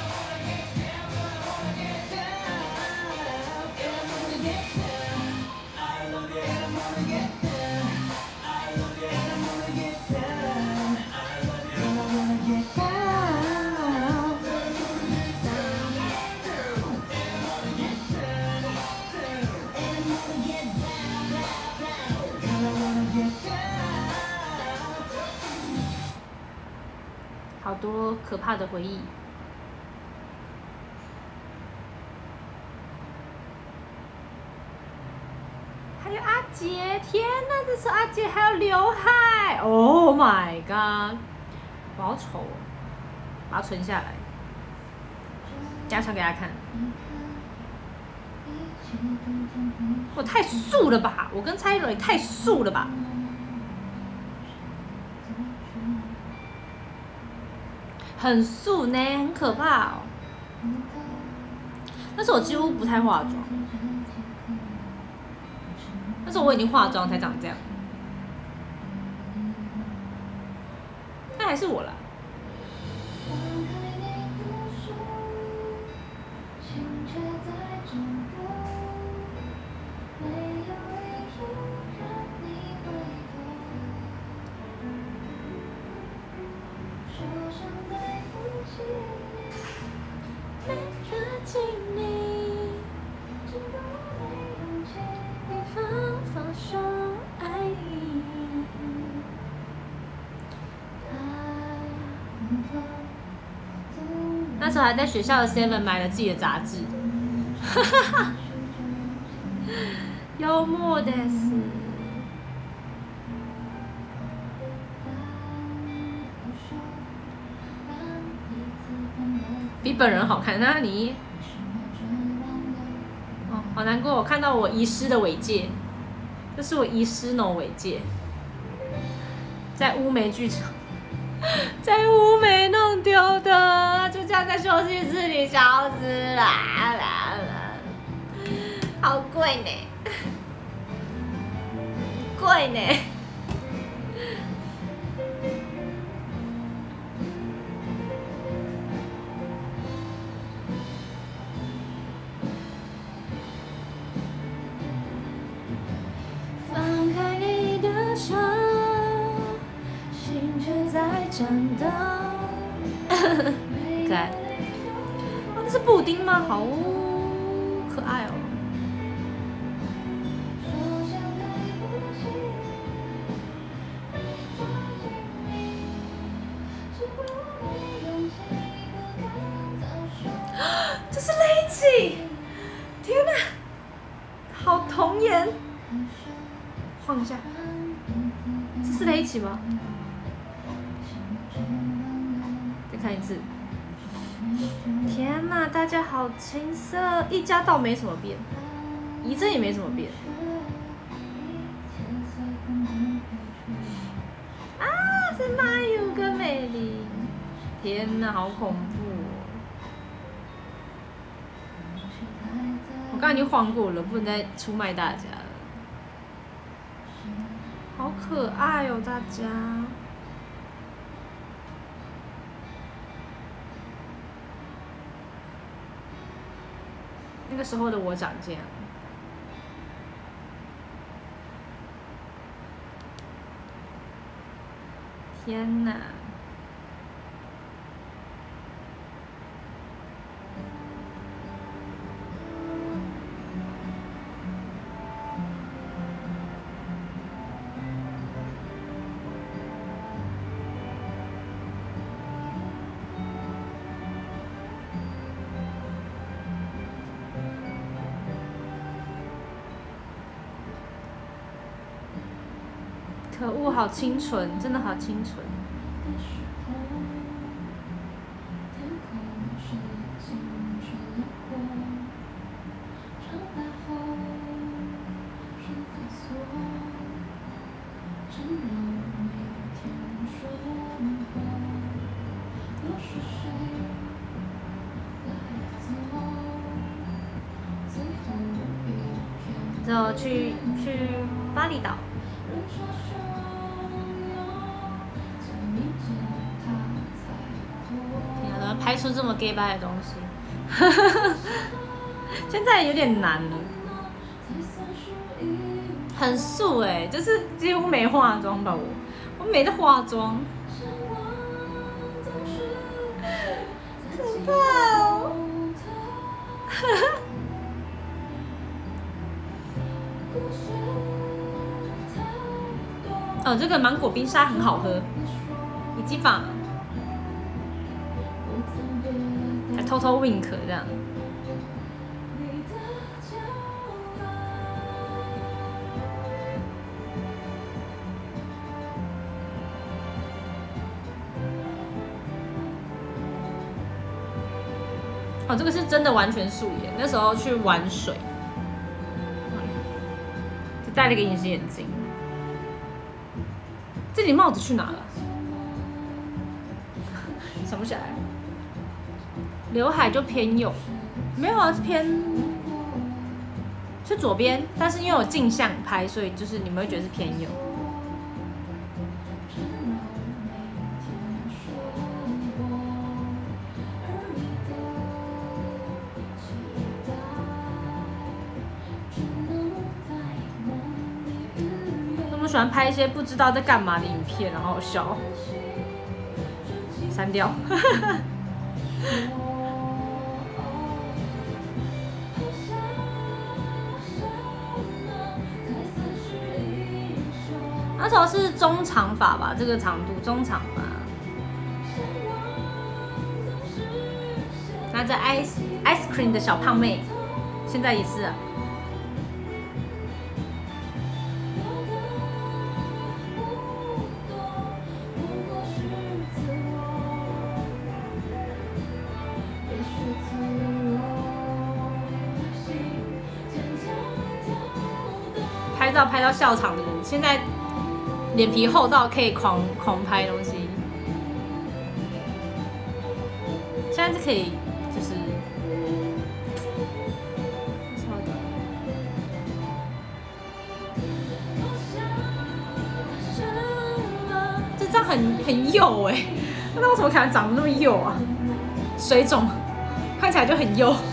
好多可怕的回忆。还有阿杰，天哪，这是阿杰，还有刘海 ，Oh my god， 我好丑哦，把它存下来，加强给大家看。我太素了吧，我跟蔡依伦也太素了吧。很素呢，很可怕哦。但是我几乎不太化妆，但是我已经化妆才长这样。但还是我啦。那时候还在学校的 Seven 买了自己的杂志，幽默的是。比本人好看，那你？哦，好难过，我看到我遗失的尾戒，这是我遗失的尾戒，在乌梅剧场，在乌梅弄丢的，就这样在休息室里消失了，好贵呢，贵呢。 想到。 可爱。哦，那是布丁吗？好可爱哦。这是雷奇！天哪，好童颜！晃一下，这是雷奇吗？再看一次。天哪，大家好青涩，一家倒没什么变，仪真也没什么变。啊，是马友跟美玲！天哪，好恐怖哦！我刚才已经晃过了，不能再出卖大家了。好可爱哦，大家！那个时候的我长这样。天哪！可恶，好清纯，真的好清纯。然后去去巴厘岛。天啊，怎么拍出这么 gay 掰的东西？现在有点难了。很素哎、欸，就是几乎没化妆吧我，我没得化妆。可怕哦！哦，这个芒果冰沙很好喝，一记吧，还偷偷 wink 这样。哦，这个是真的完全素颜，那时候去玩水，就戴了一个隐形眼镜。这顶帽子去哪了？想不起来。刘海就偏右，没有啊，是偏是左边，但是因为我镜像拍，所以就是你们会觉得是偏右。喜欢拍一些不知道在干嘛的影片，然后笑，删掉。那时候是中长发吧，这个长度中长发。拿着 ice ice cream 的小胖妹，现在也是啊。拍照拍到笑场的人，现在脸皮厚到可以狂狂拍东西。现在是可以，就是稍等，这张很很幼哎、欸，那为什么可能长得那么幼啊？水肿，看起来就很幼。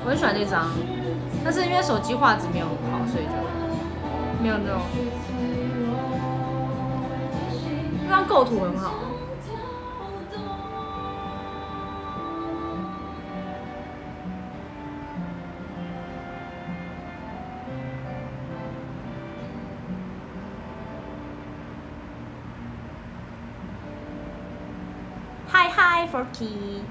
我很喜欢这张，但是因为手机画质没有很好，所以就没有那种。这张构图很好。Hi hi Forky。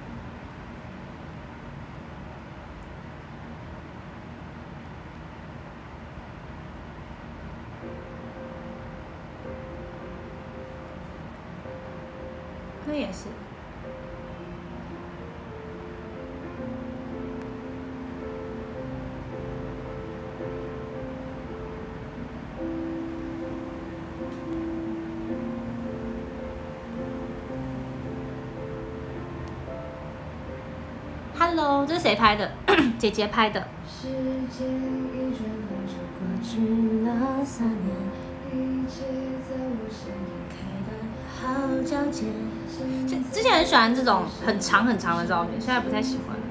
那也是。Hello， 这是谁拍的？姐姐拍的。时间一转眼就过去了三年，一切在我心里开得好皎洁。之前很喜欢这种很长很长的照片，现在不太喜欢。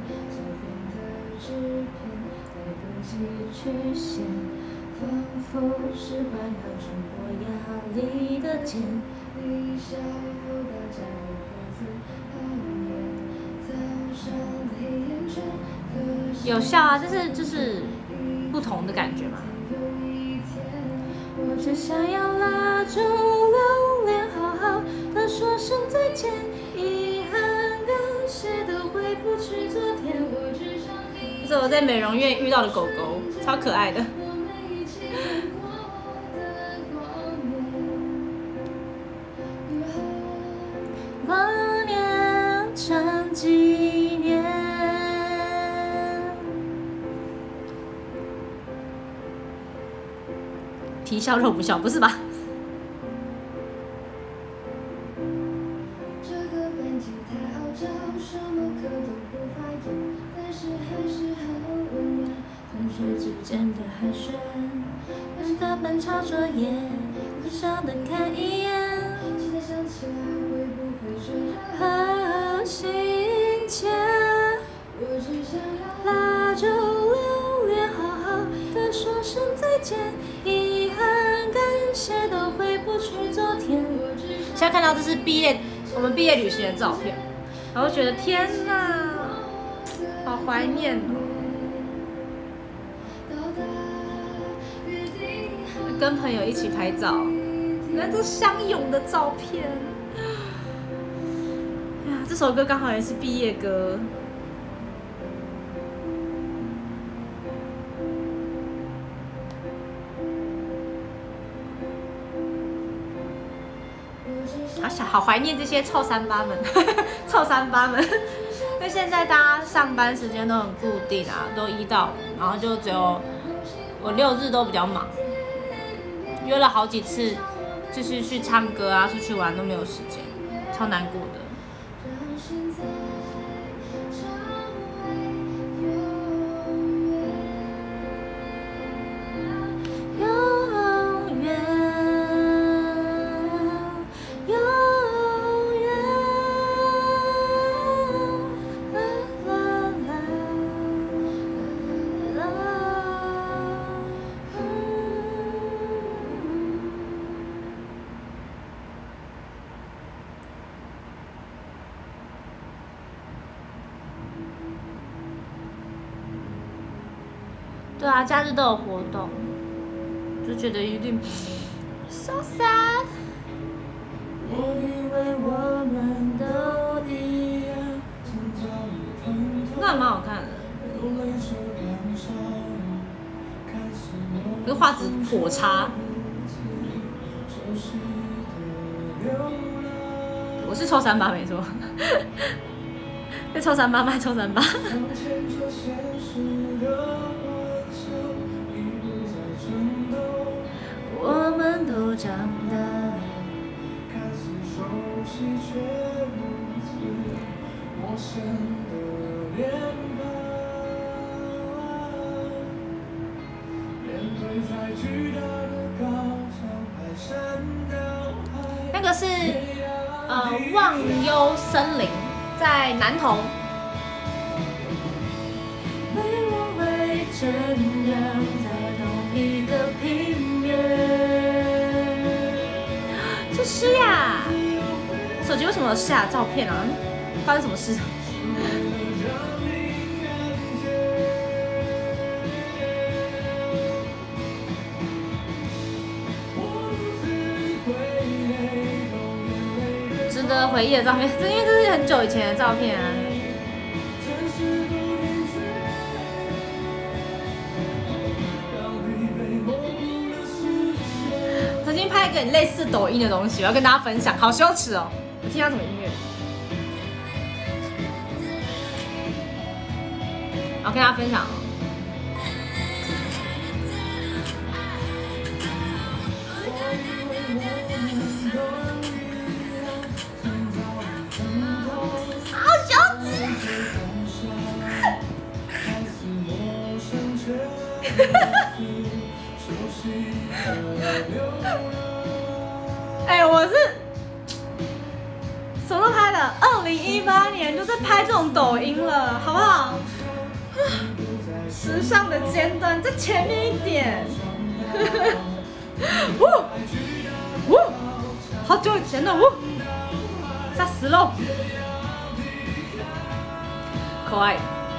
有效啊，这是就是不同的感觉嘛。我只想要拉住留恋，好好的说声再见，遗憾感谢都回不去昨天。这是我在美容院遇到的狗狗，超可爱的。光年成纪念。皮笑肉不笑，不是吧？同学之间的寒暄，人的班抄作业，路上的看一眼，现在想起来会不会觉得很亲切？我只想要拉住留恋，好好的说声再见，遗憾感谢都回不去昨天。现在看到这是毕业我们毕业旅行的照片，然后觉得天哪，好怀念哦。跟朋友一起拍照，那都相拥的照片。呀，这首歌刚好也是毕业歌。好想好怀念这些臭三八们，臭三八们。因为现在大家上班时间都很固定啊，都一到五，然后就只有我六日都比较忙。约了好几次，就是去唱歌啊、出去玩都没有时间，超难过的。永远，永远，啦啦啦啦。对啊，假日都有活动，就觉得有点 so sad。我以为我们都一样，那还蛮好看的。这个画质颇差。我是抽三八没错，被抽三八卖抽三八。我们都长大，看似熟悉却如此陌生的脸庞。面对在巨大的高墙排山倒海。那个是呃忘忧森林，在南投。 真阳在同一个平面。 是诗呀！手机为什么下照片啊？发生什么事？值得回忆的照片，这因为这是很久以前的照片啊。曾经拍一个很类似抖音的东西，我要跟大家分享，好羞耻哦！我听到什么音乐？我跟大家分享哦。哎、欸，我是什么都拍了，二零一八年就在拍这种抖音了，好不好？时尚的尖端，在前面一点。呜呜，好久以前了，呜，吓死了，可爱。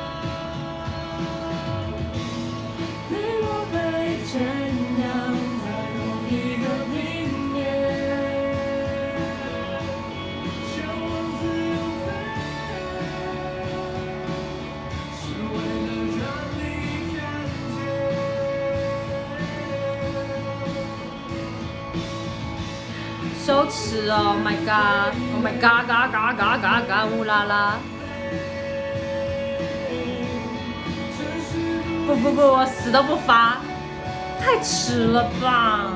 羞耻哦 ！Oh my god！Oh my god！嘎嘎嘎嘎嘎！乌拉拉！不不不，我死都不发，太迟了吧！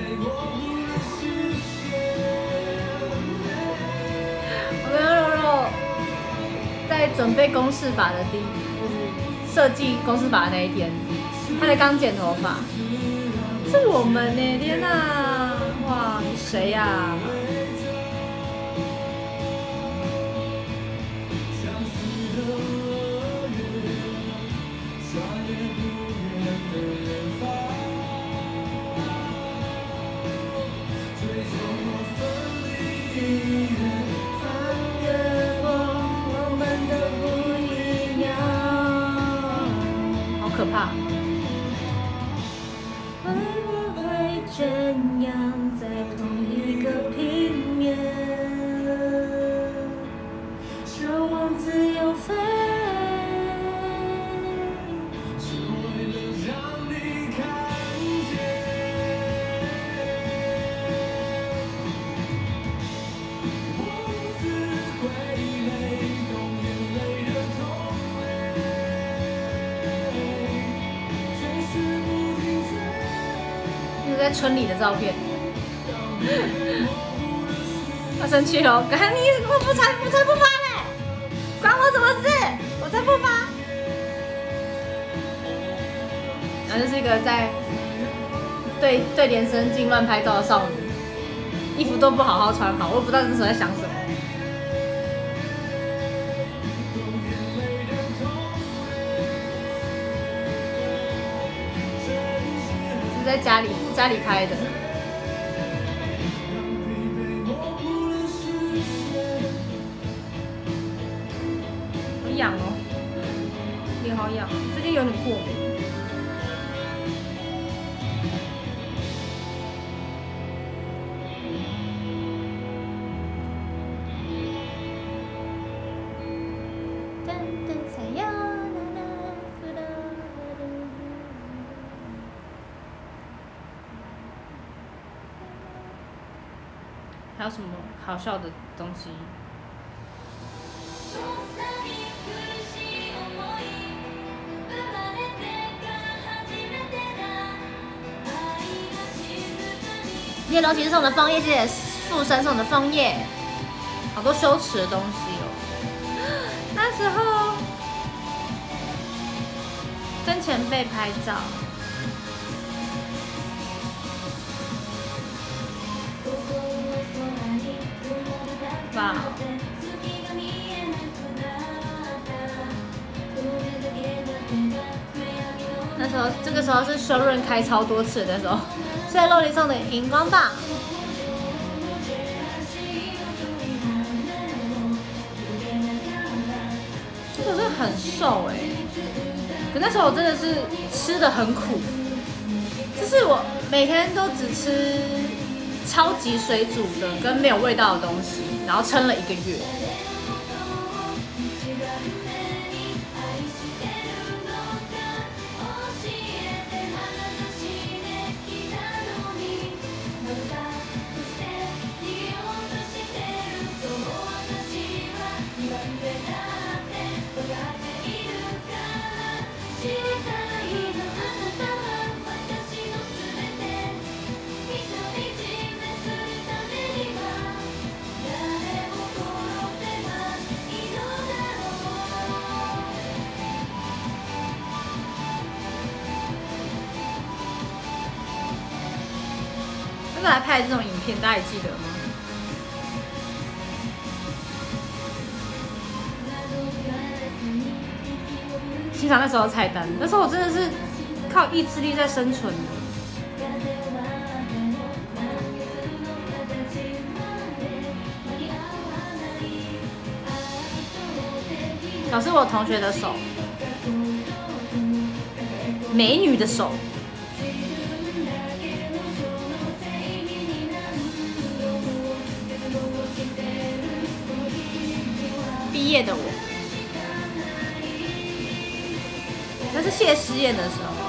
我跟肉肉在准备公式法的第一，就是设计公式法的那一天，他才刚剪头发，是我们呢！天哪！哇，你谁呀、啊？好可怕！ 怎样在同一个平面，奢望自由飞，只为了让你看见。我独自挥泪，懂眼泪的痛泪，全是不停追。 在村里的照片，他生气了，赶你我不才我才不发嘞，关我什么事？我才不发。然后就是一个在对对连身镜乱拍照的少女，衣服都不好好穿好，我也不知道那时候在想什么。是在家里家里拍的。好痒哦，脸好痒，最近有点过敏。还有什么好笑的东西？谢谢龙骑士送的枫叶，谢谢富生送的枫叶，好多羞耻的东西哦。那时候跟前辈拍照。哇！那时候这个时候是修润开超多次的时候，谢谢洛丽送的荧光棒。这个真的很瘦哎、欸，可那时候我真的是吃的很苦，就是我每天都只吃超级水煮的跟没有味道的东西，然后撑了一个月。那个来拍这种影片，大家还记得吗？欣赏那时候的菜单，那时候我真的是靠意志力在生存的。老师，我同学的手，美女的手。毕业的我，那是谢师宴的时候。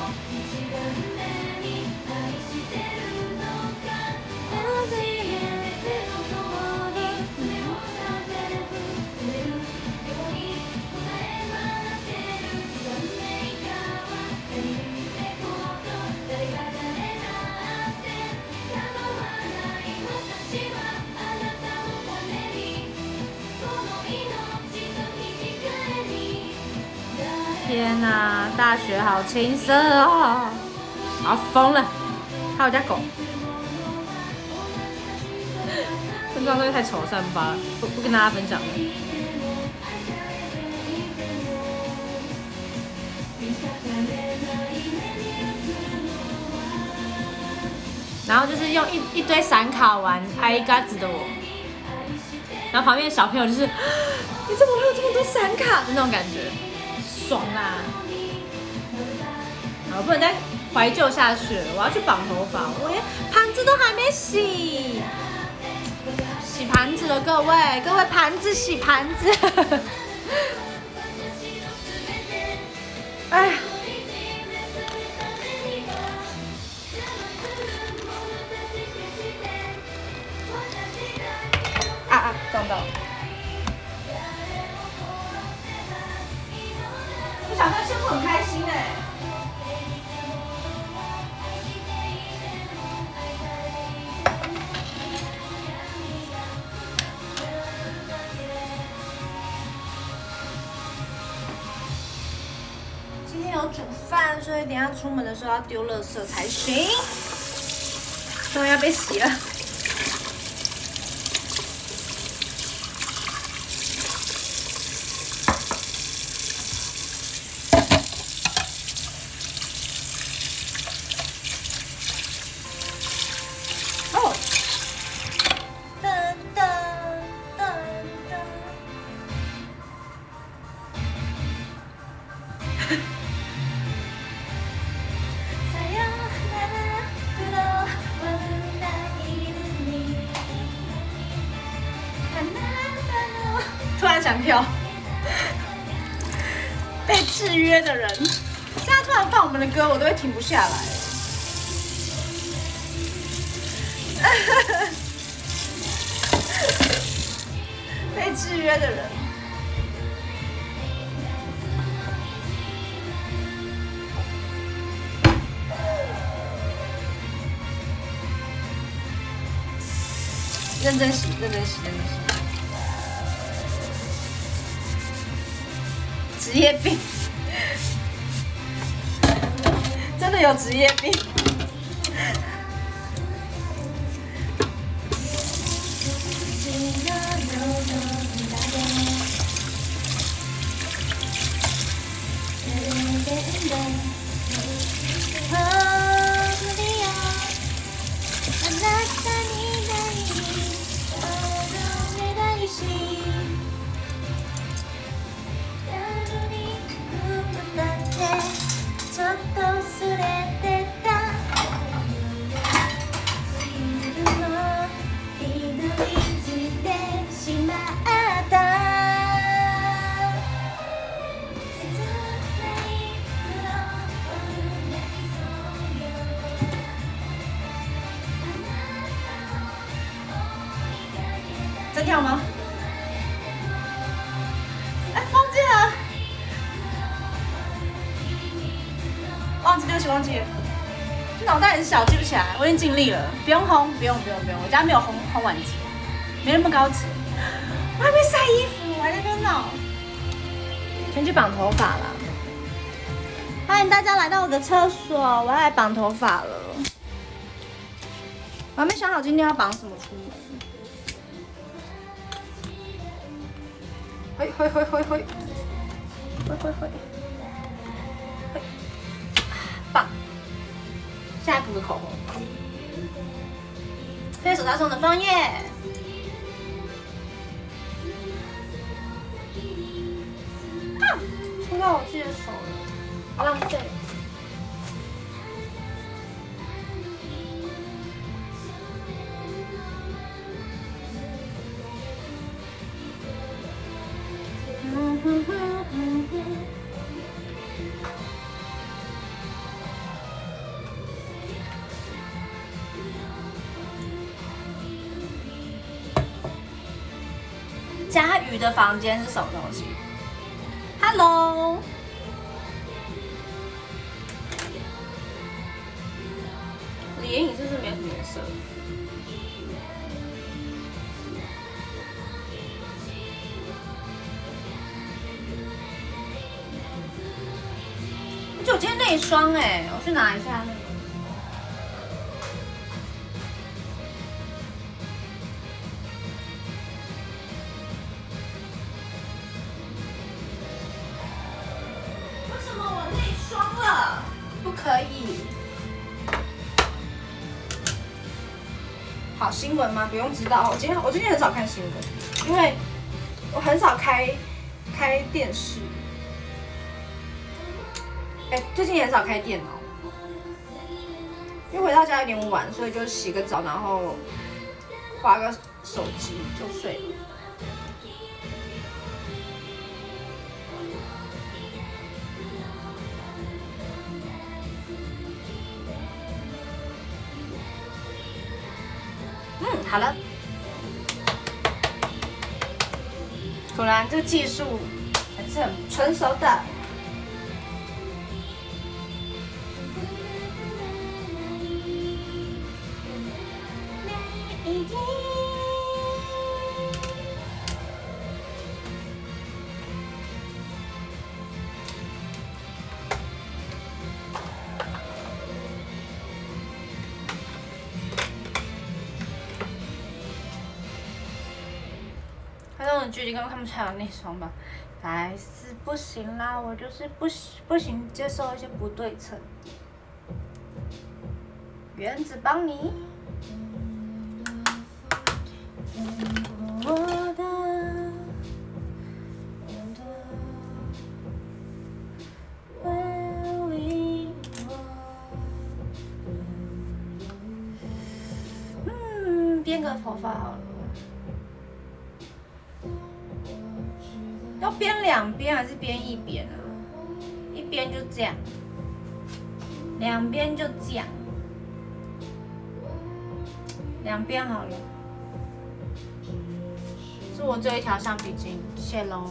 天哪，大学好青涩哦！好疯了，还有我家狗，这张东西太丑三八了，不不跟大家分享了。然后就是用一一堆闪卡玩挨嘎子的我，然后旁边的小朋友就是，你怎么会有这么多闪卡的那种感觉？爽啦！我不能再怀旧下去了，我要去绑头发，我连盘子都还没洗，洗盘子了，各位，各位盘子洗盘子，哎呀！啊啊，撞到了！小朋友现在很开心哎、欸。今天有煮饭，所以等一下出门的时候要丢垃圾才行。终于要被洗了。突然想跳，被制约的人，现在突然放我们的歌，我都会停不下来。被制约的人。认真洗，认真洗，认真洗。职业病，真的有职业病。 れてたひどりついてしまった真跳吗？哎，忘记了，忘记，对不起，忘记了。脑袋很小，记不起来。我已经尽力了，不用烘，不用，不用，不用。我家没有烘烘碗机，没那么高级。我还没晒衣服，我还在那边闹。先去绑头发啦。欢迎大家来到我的厕所，我要来绑头发了。我还没想好今天要绑什么出门。挥挥挥挥挥，挥挥挥，挥，棒！现在补个口红，这是手套送的枫叶。啊！戳到我自己的手了，好浪费。佳瑜的房间是什么东西 ？Hello， 我的眼影是不是没有什么颜色？而且我今天内双哎，我去拿一下那个。可以，好新闻吗？不用知道。我今天我最近很少看新闻，因为我很少开开电视。哎、欸，最近也很少开电脑，因为回到家有点晚，所以就洗个澡，然后滑个手机就睡了。好了，果然这个技术还是很成熟的。距离根本看不出来有内双吧，还是不行啦，我就是不不行接受一些不对称。原子帮你。我的嗯，编个头发好了。要编两边还是编一边啊？一边就这样，两边就这样，两边好了。是我这一条橡皮筋，谢喽。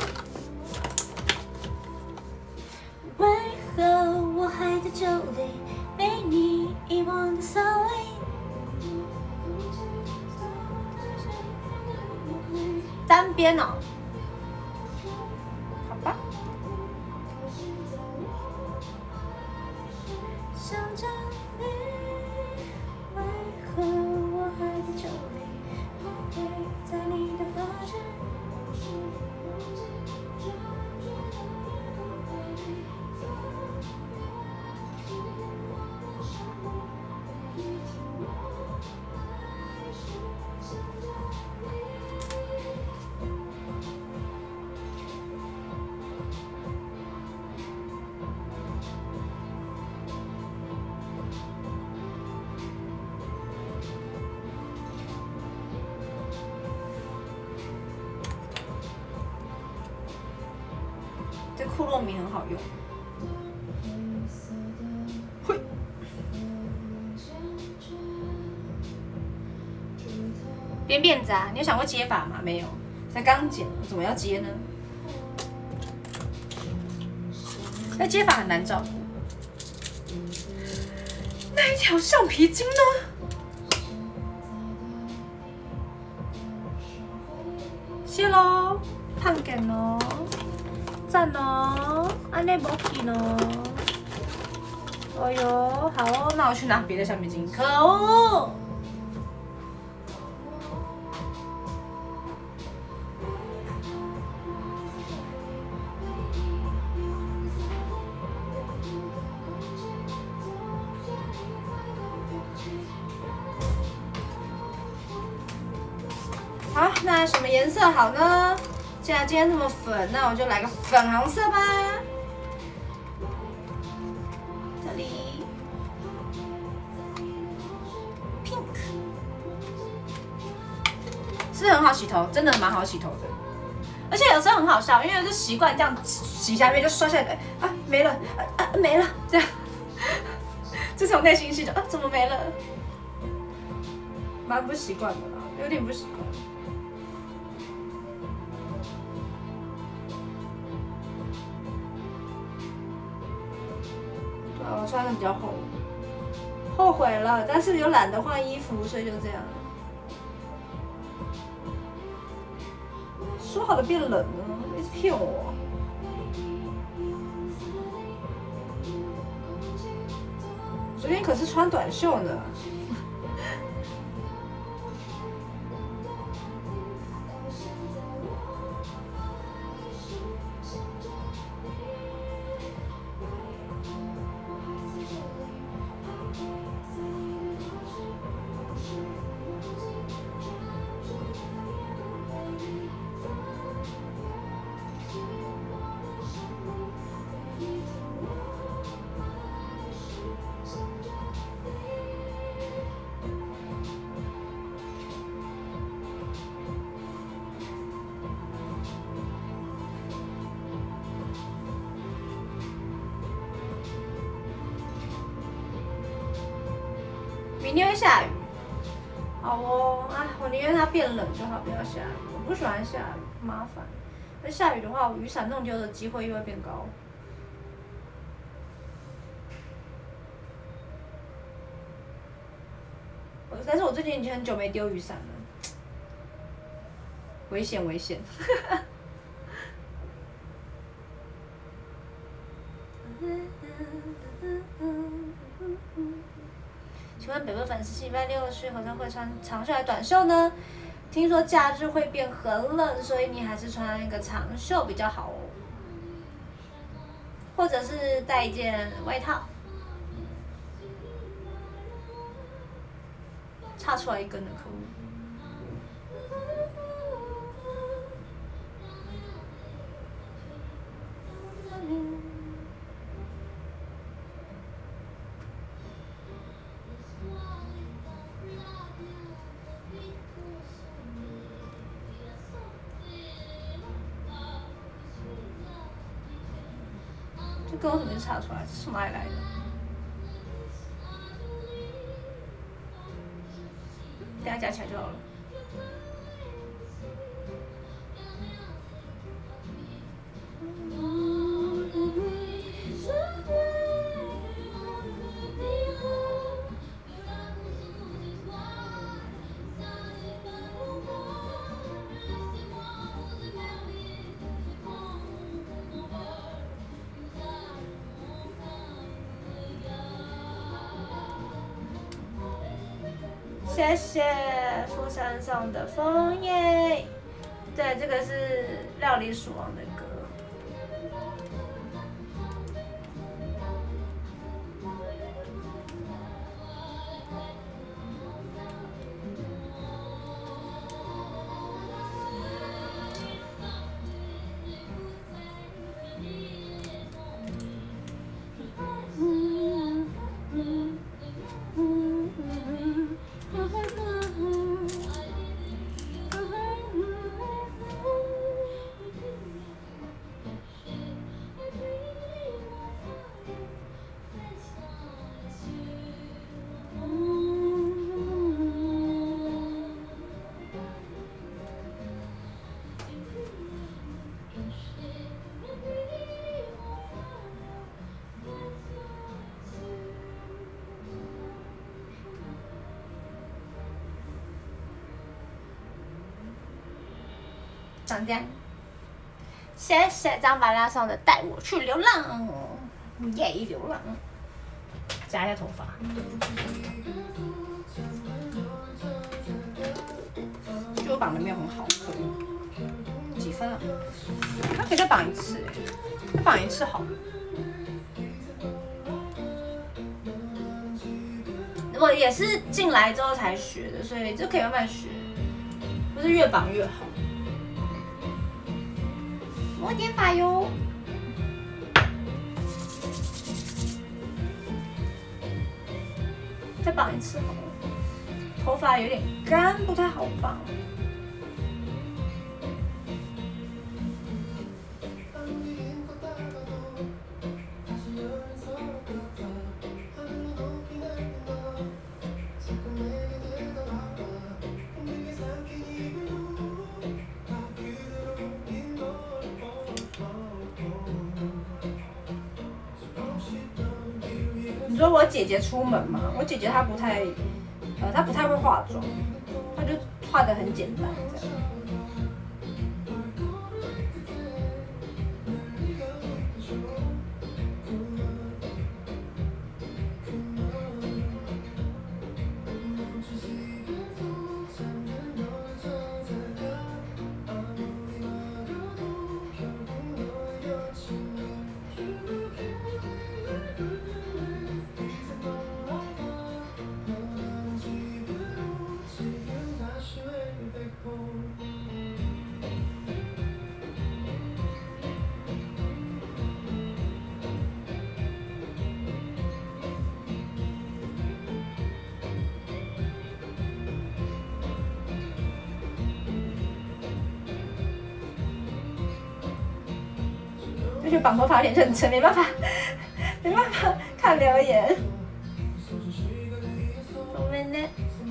为何我还在这里，被你遗忘的森林？ 单边哦。 库洛米很好用。会。编辫子啊？你有想过接法吗？没有，才刚剪，怎么要接呢？那接法很难照顾。那一条橡皮筋呢？谢喽，胖点哦，赞哦，安内不去呢。哎呦，好哦，那我去拿别的橡皮筋。可恶！好，那什么颜色好呢？既然今天这么粉，那我就来个粉红色吧。这里 ，pink， 是不是很好洗头？真的蛮好洗头的，而且有时候很好笑，因为就习惯这样洗下面就刷下来，啊没了，啊啊没了，这样，这是我内心戏的啊怎么没了？蛮不习惯的啦，有点不习惯。我穿的比较厚，后悔了，但是又懒得换衣服，所以就这样。说好的变冷了，一直骗我。昨天可是穿短袖呢。明天会下雨，好哦，哎，我宁愿它变冷就好，不要下雨。我不喜欢下雨，麻烦。那下雨的话，我雨伞弄丢的机会又会变高。但是我最近已经很久没丢雨伞了，危险危险。请问北部粉丝礼拜六是好像会穿长袖还是短袖呢？听说假日会变很冷，所以你还是穿一个长袖比较好哦，或者是带一件外套。插出来一根的可恶。这根为什么就插出来？这是从哪里来的？等下夹起来就好了。谢谢富山上的枫叶，对，这个是料理鼠王的歌。 长这样。谢谢张巴拉送的《带我去流浪》，耶，流浪。夹一下头发。就我绑的没有很好，可以几分啊？它可以再绑一次，再绑一次好了。我也是进来之后才学的，所以这可以慢慢学，不是越绑越好。抹点发油。再绑一次好了，头发有点干，不太好绑。你说我姐姐出门吗？我姐姐她不太，呃，她不太会化妆，她就画得很简单这样。就觉得绑头发有点认真，没办法，没办法看留言。我们呢？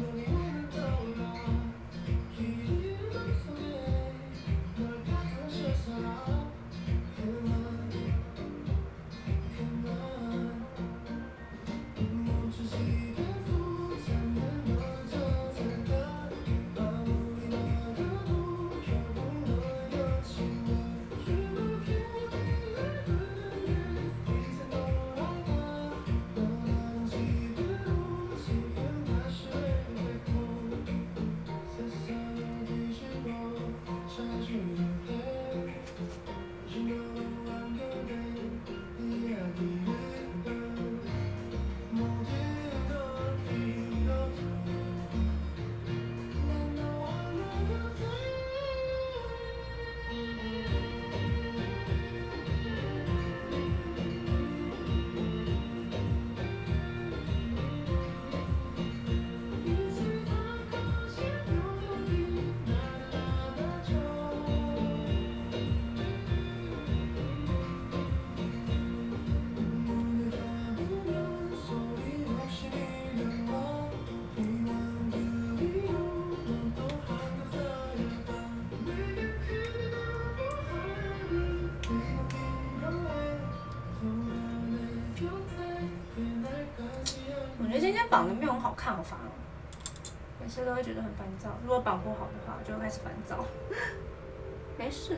我觉得今天绑的没有很好看，好烦哦。每次都会觉得很烦躁，如果绑不好的话，我就会开始烦躁。没事的。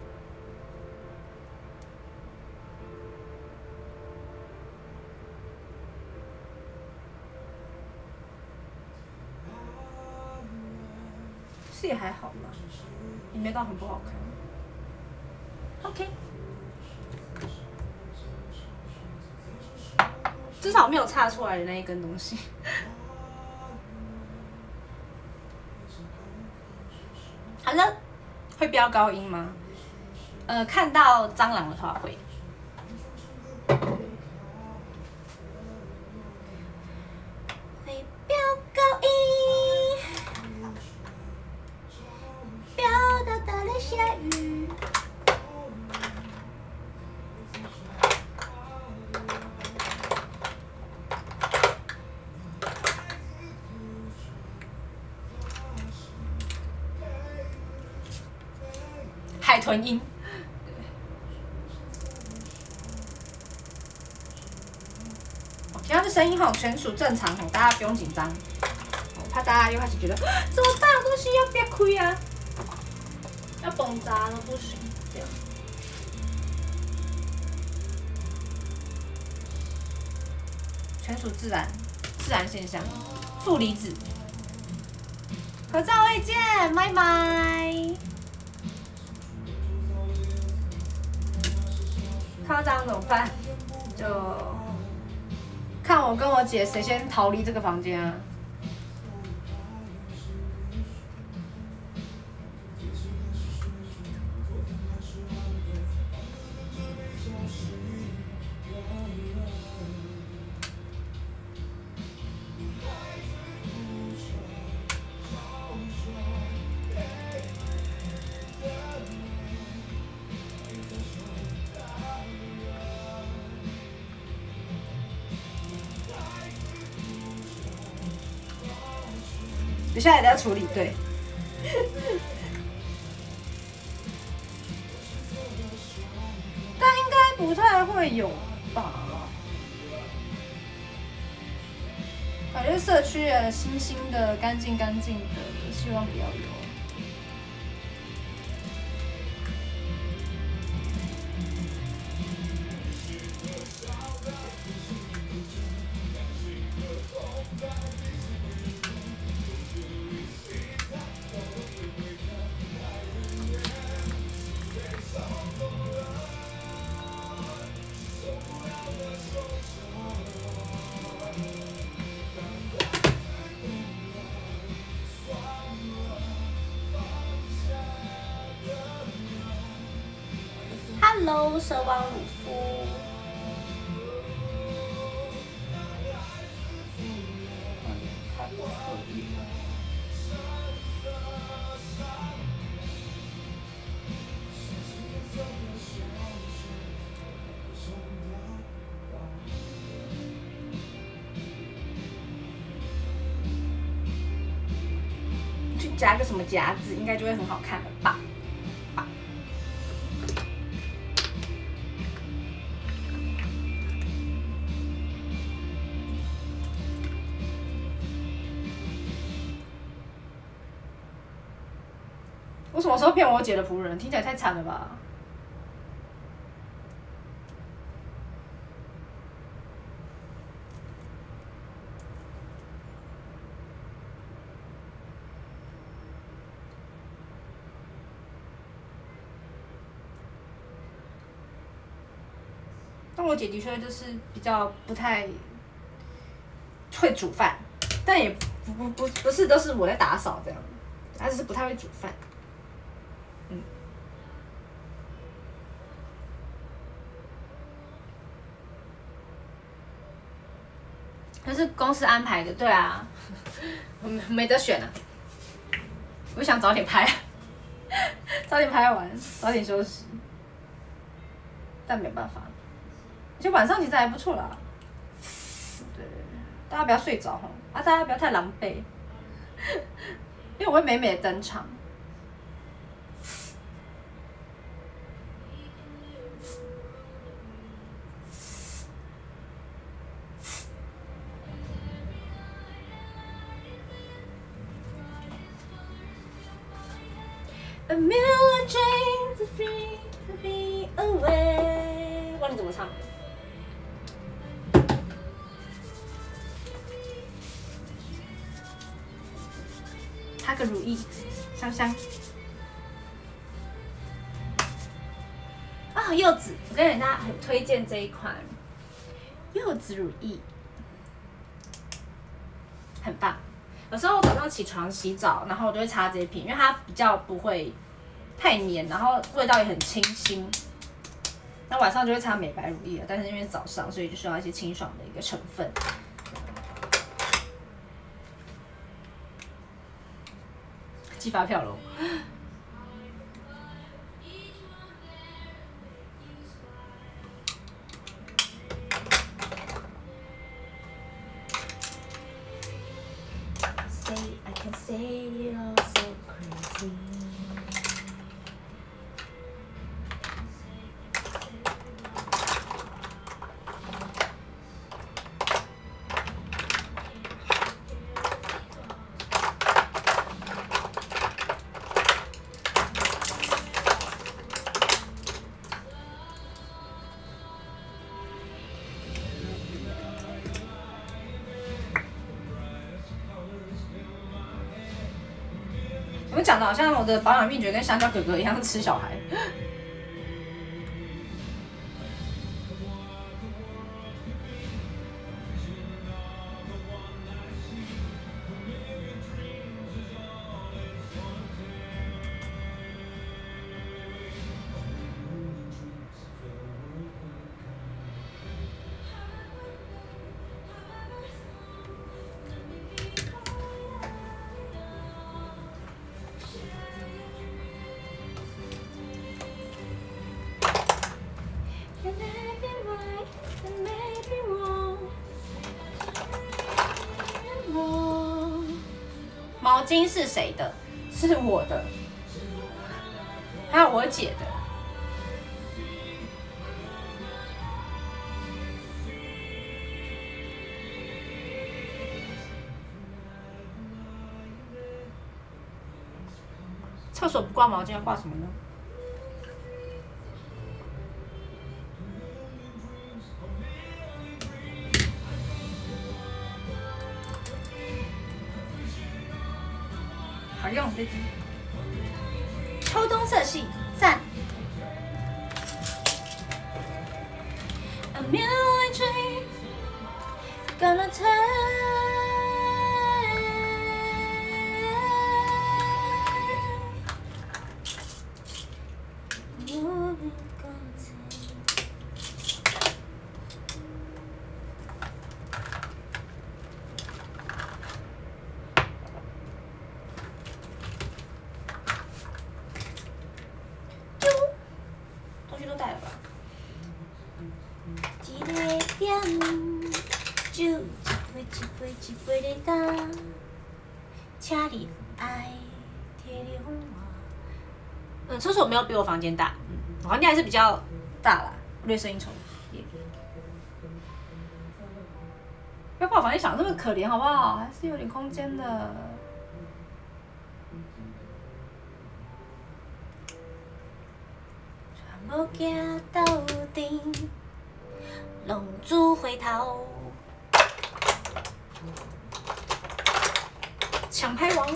是也还好吧，也没到很不好看。OK。至少没有插出来的那一根东西。好了，会飙高音吗？呃，看到蟑螂的话会。会飙高音，飙到打雷下雨。海豚音，我听到这声音哈，全属正常哦，大家不用紧张。我怕大家又开始觉得怎么办？东西要不要亏啊？ 要崩扎了不行，这样。 全属自然，自然现象。负离子，合照会见，拜拜。看到这样怎么办？就看我跟我姐谁先逃离这个房间啊！接下来得要处理，对。但应该不太会有吧？感觉社区的新新的、干净干净的，希望不要有。 Hello， 蛇王鲁夫。太不可以了。 去夹个什么夹子，应该就会很好看了吧？我什么时候骗我姐的仆人？听起来太惨了吧！但我姐的确就是比较不太会煮饭，但也不不不不是都是我在打扫这样，她只是不太会煮饭。嗯，那是公司安排的，对啊，我没没得选啊。我想早点拍，早点拍完，早点休息，但没办法。而且晚上其实还不错啦，对，大家不要睡着哈，啊，大家不要太狼狈，因为我会美美的登场。A million dreams are free to be away。忘记怎么唱。它个乳液，香香。啊，柚子，我跟人家很推荐这一款柚子乳液，很棒。有时候我早上起床洗澡，然后我就会擦这一瓶，因为它比较不会太黏，然后味道也很清新。那晚上就会擦美白乳液了，但是因为早上，所以就需要一些清爽的一个成分。寄发票喽！ 我讲的好像我的保养秘诀跟香蕉哥哥一样吃小孩。毛巾是谁的？是我的，还有我姐的。厕所不挂毛巾，要挂什么呢？好用这支，秋冬色系赞。A million dreams gonna take。东西都带了吧？一个点，酒一杯一杯一杯的干，请你爱贴你红我。嗯，厕所没有比我房间大，嗯，我房间还是比较大啦，略胜一筹。不要把我房间想得那么可怜好不好？还是有点空间的。无行到顶，浪子回头。抢拍王。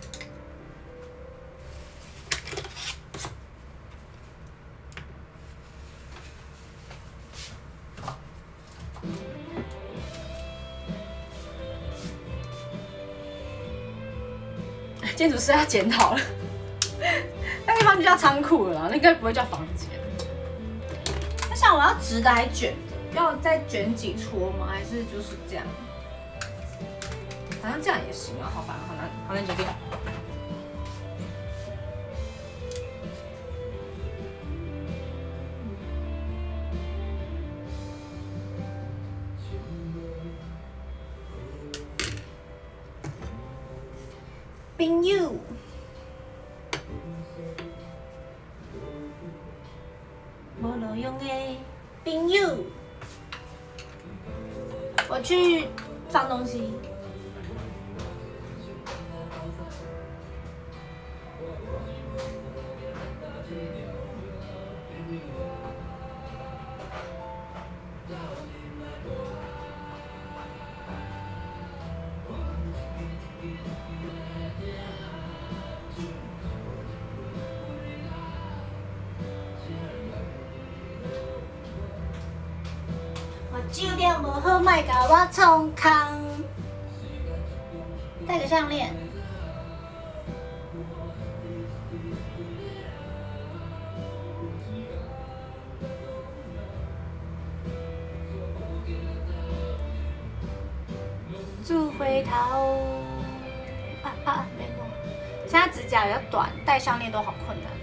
建筑师要检讨了，那地方就叫仓库了啦，那应该不会叫房间。那像我要直的还是卷的？要再卷几撮吗？还是就是这样？好像这样也行啊，好烦，好难，好难决定。朋友，无路用的朋友，我去放东西。酒量无好，莫甲我创空。戴个项链。住回头。啊啊，没弄。现在指甲比较短，戴项链都好困难。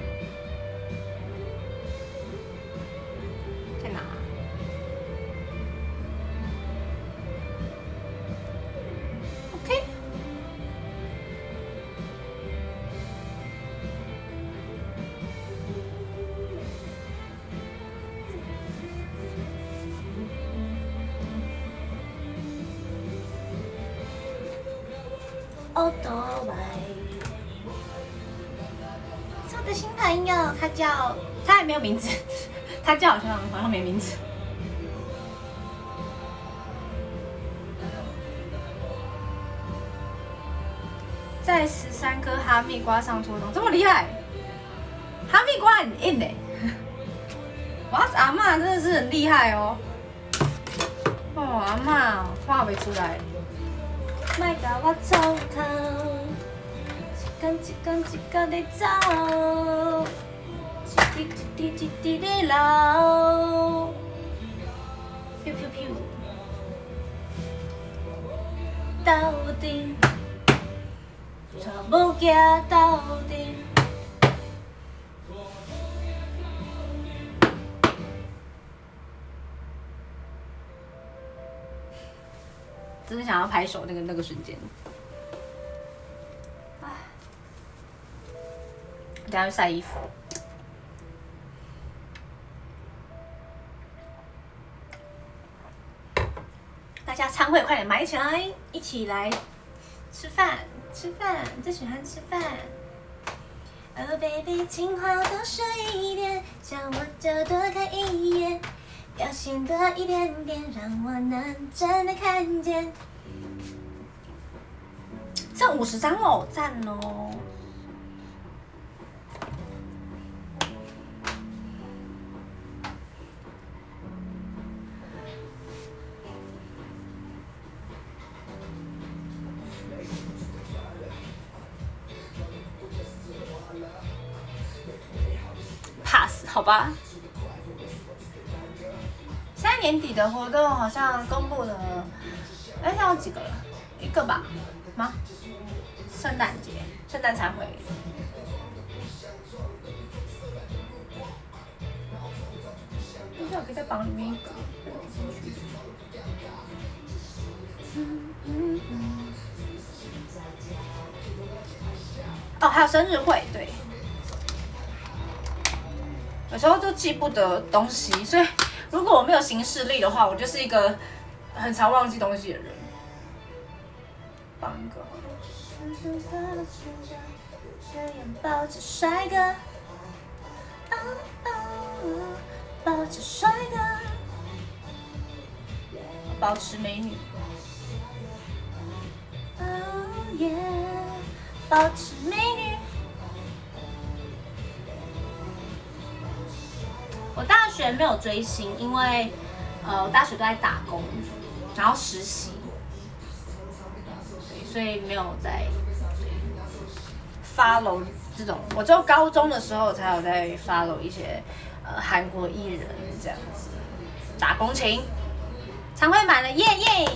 在哪？哦，多白，是我的新朋友，他叫他还没有名字，他叫好像好像没名字。在在十三颗哈密瓜上戳洞，这么厉害！哈密瓜很硬哎、欸，哇，阿嬷真的是很厉害哦。哦，阿嬷画不出来。 莫甲我糟透，一天一天一天在走，一滴一滴一滴在流。飘飘飘，斗阵，带物件斗阵。 真的想要拍手那个那个瞬间。唉，等下去晒衣服。大家餐会快点买起来，一起来吃饭，吃饭，最喜欢吃饭。 Oh baby， 情话多说一点，想我就多看一眼。表现多一点点，让我能真的看见。 剩五十张喽，赞哦！pass 好吧。现在年底的活动好像公布了，哎，现在有几个了？一个吧？吗？圣诞节，圣诞餐会。应该我可以在榜里面一个。哦，还有生日会，对。有时候就记不得东西，所以如果我没有行事历的话，我就是一个很常忘记东西的人。放一个。 抱着帅哥，哦哦，抱着帅哥， 保持美女。 哦耶，保持美女。 我大学没有追星，因为呃，我大学都在打工，然后实习，对，所以没有在 follow 这种。我只有高中的时候才有在 follow 一些呃韩国艺人这样子。打工情，常会满了，耶耶！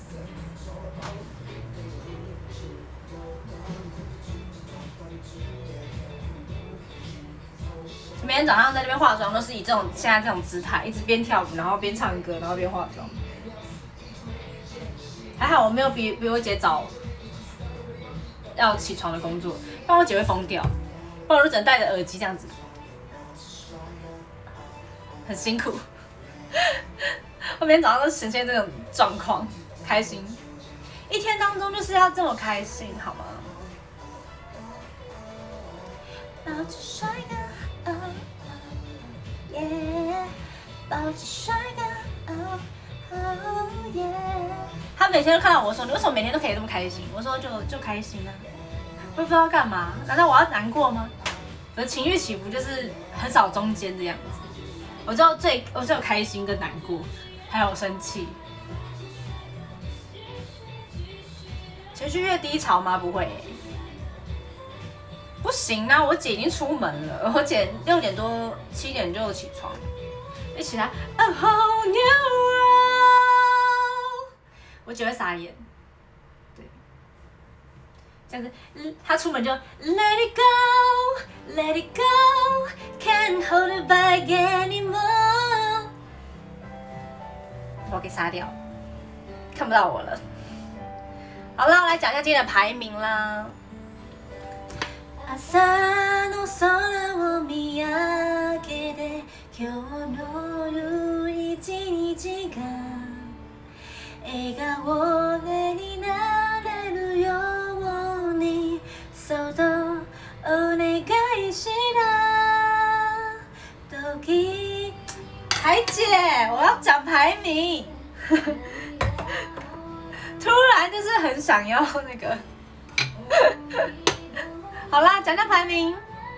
每天早上在那边化妆，都是以这种现在这种姿态，一直边跳舞，然后边唱歌，然后边化妆。还好我没有比比我姐早要起床的工作，不然我姐会疯掉。不然我就只能戴着耳机这样子，很辛苦。我每天早上都呈现这种状况，开心。一天当中就是要这么开心，好吗？ 抱着帅哥。哦耶，抱着帅哥，哦哦耶。 他每天都看到我说：“你为什么每天都可以这么开心？”我说就：“就就开心啊，我不知道干嘛。难道我要难过吗？我的情绪起伏就是很少中间的样子。我知道最我只有开心跟难过，还有生气。情绪越低潮吗？不会、欸。”不行啊！我姐已经出门了，我姐六点多七点就起床，一起来 A whole new world， 我姐会傻眼，对，这样子，她出门就 Let it go, Let it go, can't hold it back anymore， 我给杀掉，看不到我了。好了，来讲一下今天的排名啦。 朝の空を見上げて今日の一日が笑顔になれるようにそっとお願いした時。 海姐，我要讲排名。突然就是很想要那个。 好啦，讲讲排名。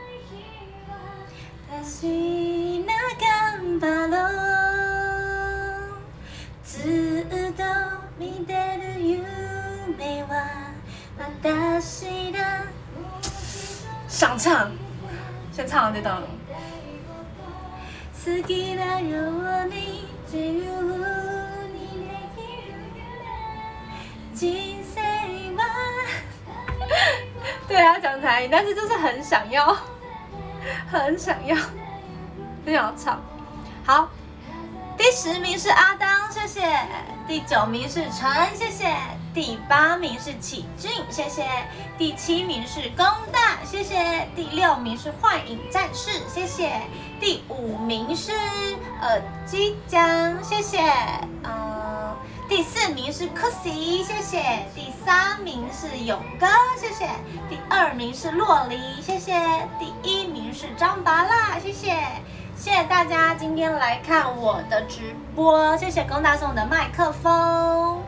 私が頑張ろうずっと見てる夢は私だ。 想唱，先唱完这段了。 好きなように自由にできる人生は。 对啊，讲台语，但是就是很想要，很想要，很想要唱。好，第十名是阿当，谢谢；第九名是陈，谢谢；第八名是启俊，谢谢；第七名是龚大，谢谢；第六名是幻影战士，谢谢；第五名是耳机江，谢谢。嗯，第四名是 Kusi， 谢谢；第三名是勇哥，谢谢；第二名是洛梨，谢谢；第一名是张拔辣，谢谢。谢谢大家今天来看我的直播，谢谢龚大送的麦克风。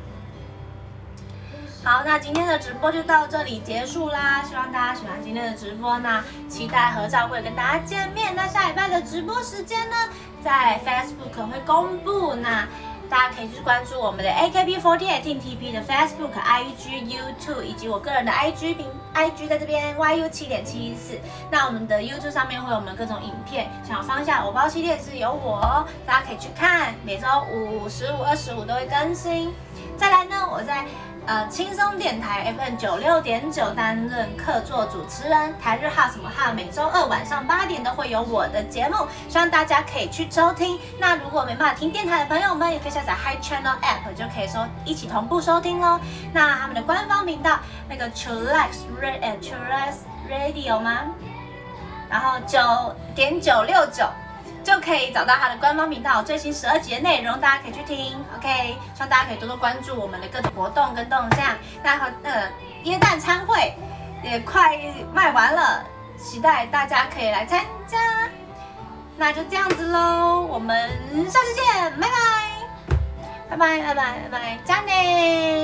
好，那今天的直播就到这里结束啦，希望大家喜欢今天的直播呢，期待合照会跟大家见面。那下礼拜的直播时间呢，在 Facebook 会公布，那大家可以去关注我们的 A K B 四十八 Team T P 的 Facebook、I G、YouTube 以及我个人的 I G 平 I G 在这边 Y U 七点七一四。那我们的 YouTube 上面会有我们各种影片，想要放下偶包系列是有我，大家可以去看，每周五、十五、二十五都会更新。再来呢，我在呃，轻松电台 F M 九六点九担任客座主持人，台日哈什么哈，每周二晚上八点都会有我的节目，希望大家可以去收听。那如果没办法听电台的朋友们，也可以下载 Hi Channel App， 就可以收一起同步收听咯。那他们的官方频道那个 Chillax Radio Chillax Radio 吗？然后九点九六九。就可以找到他的官方频道最新十二集的内容，大家可以去听。OK， 希望大家可以多多关注我们的各种活动跟动向。那和那个耶诞餐会也快卖完了，期待大家可以来参加。那就这样子喽，我们下次见，拜拜，拜拜拜拜拜拜，加内。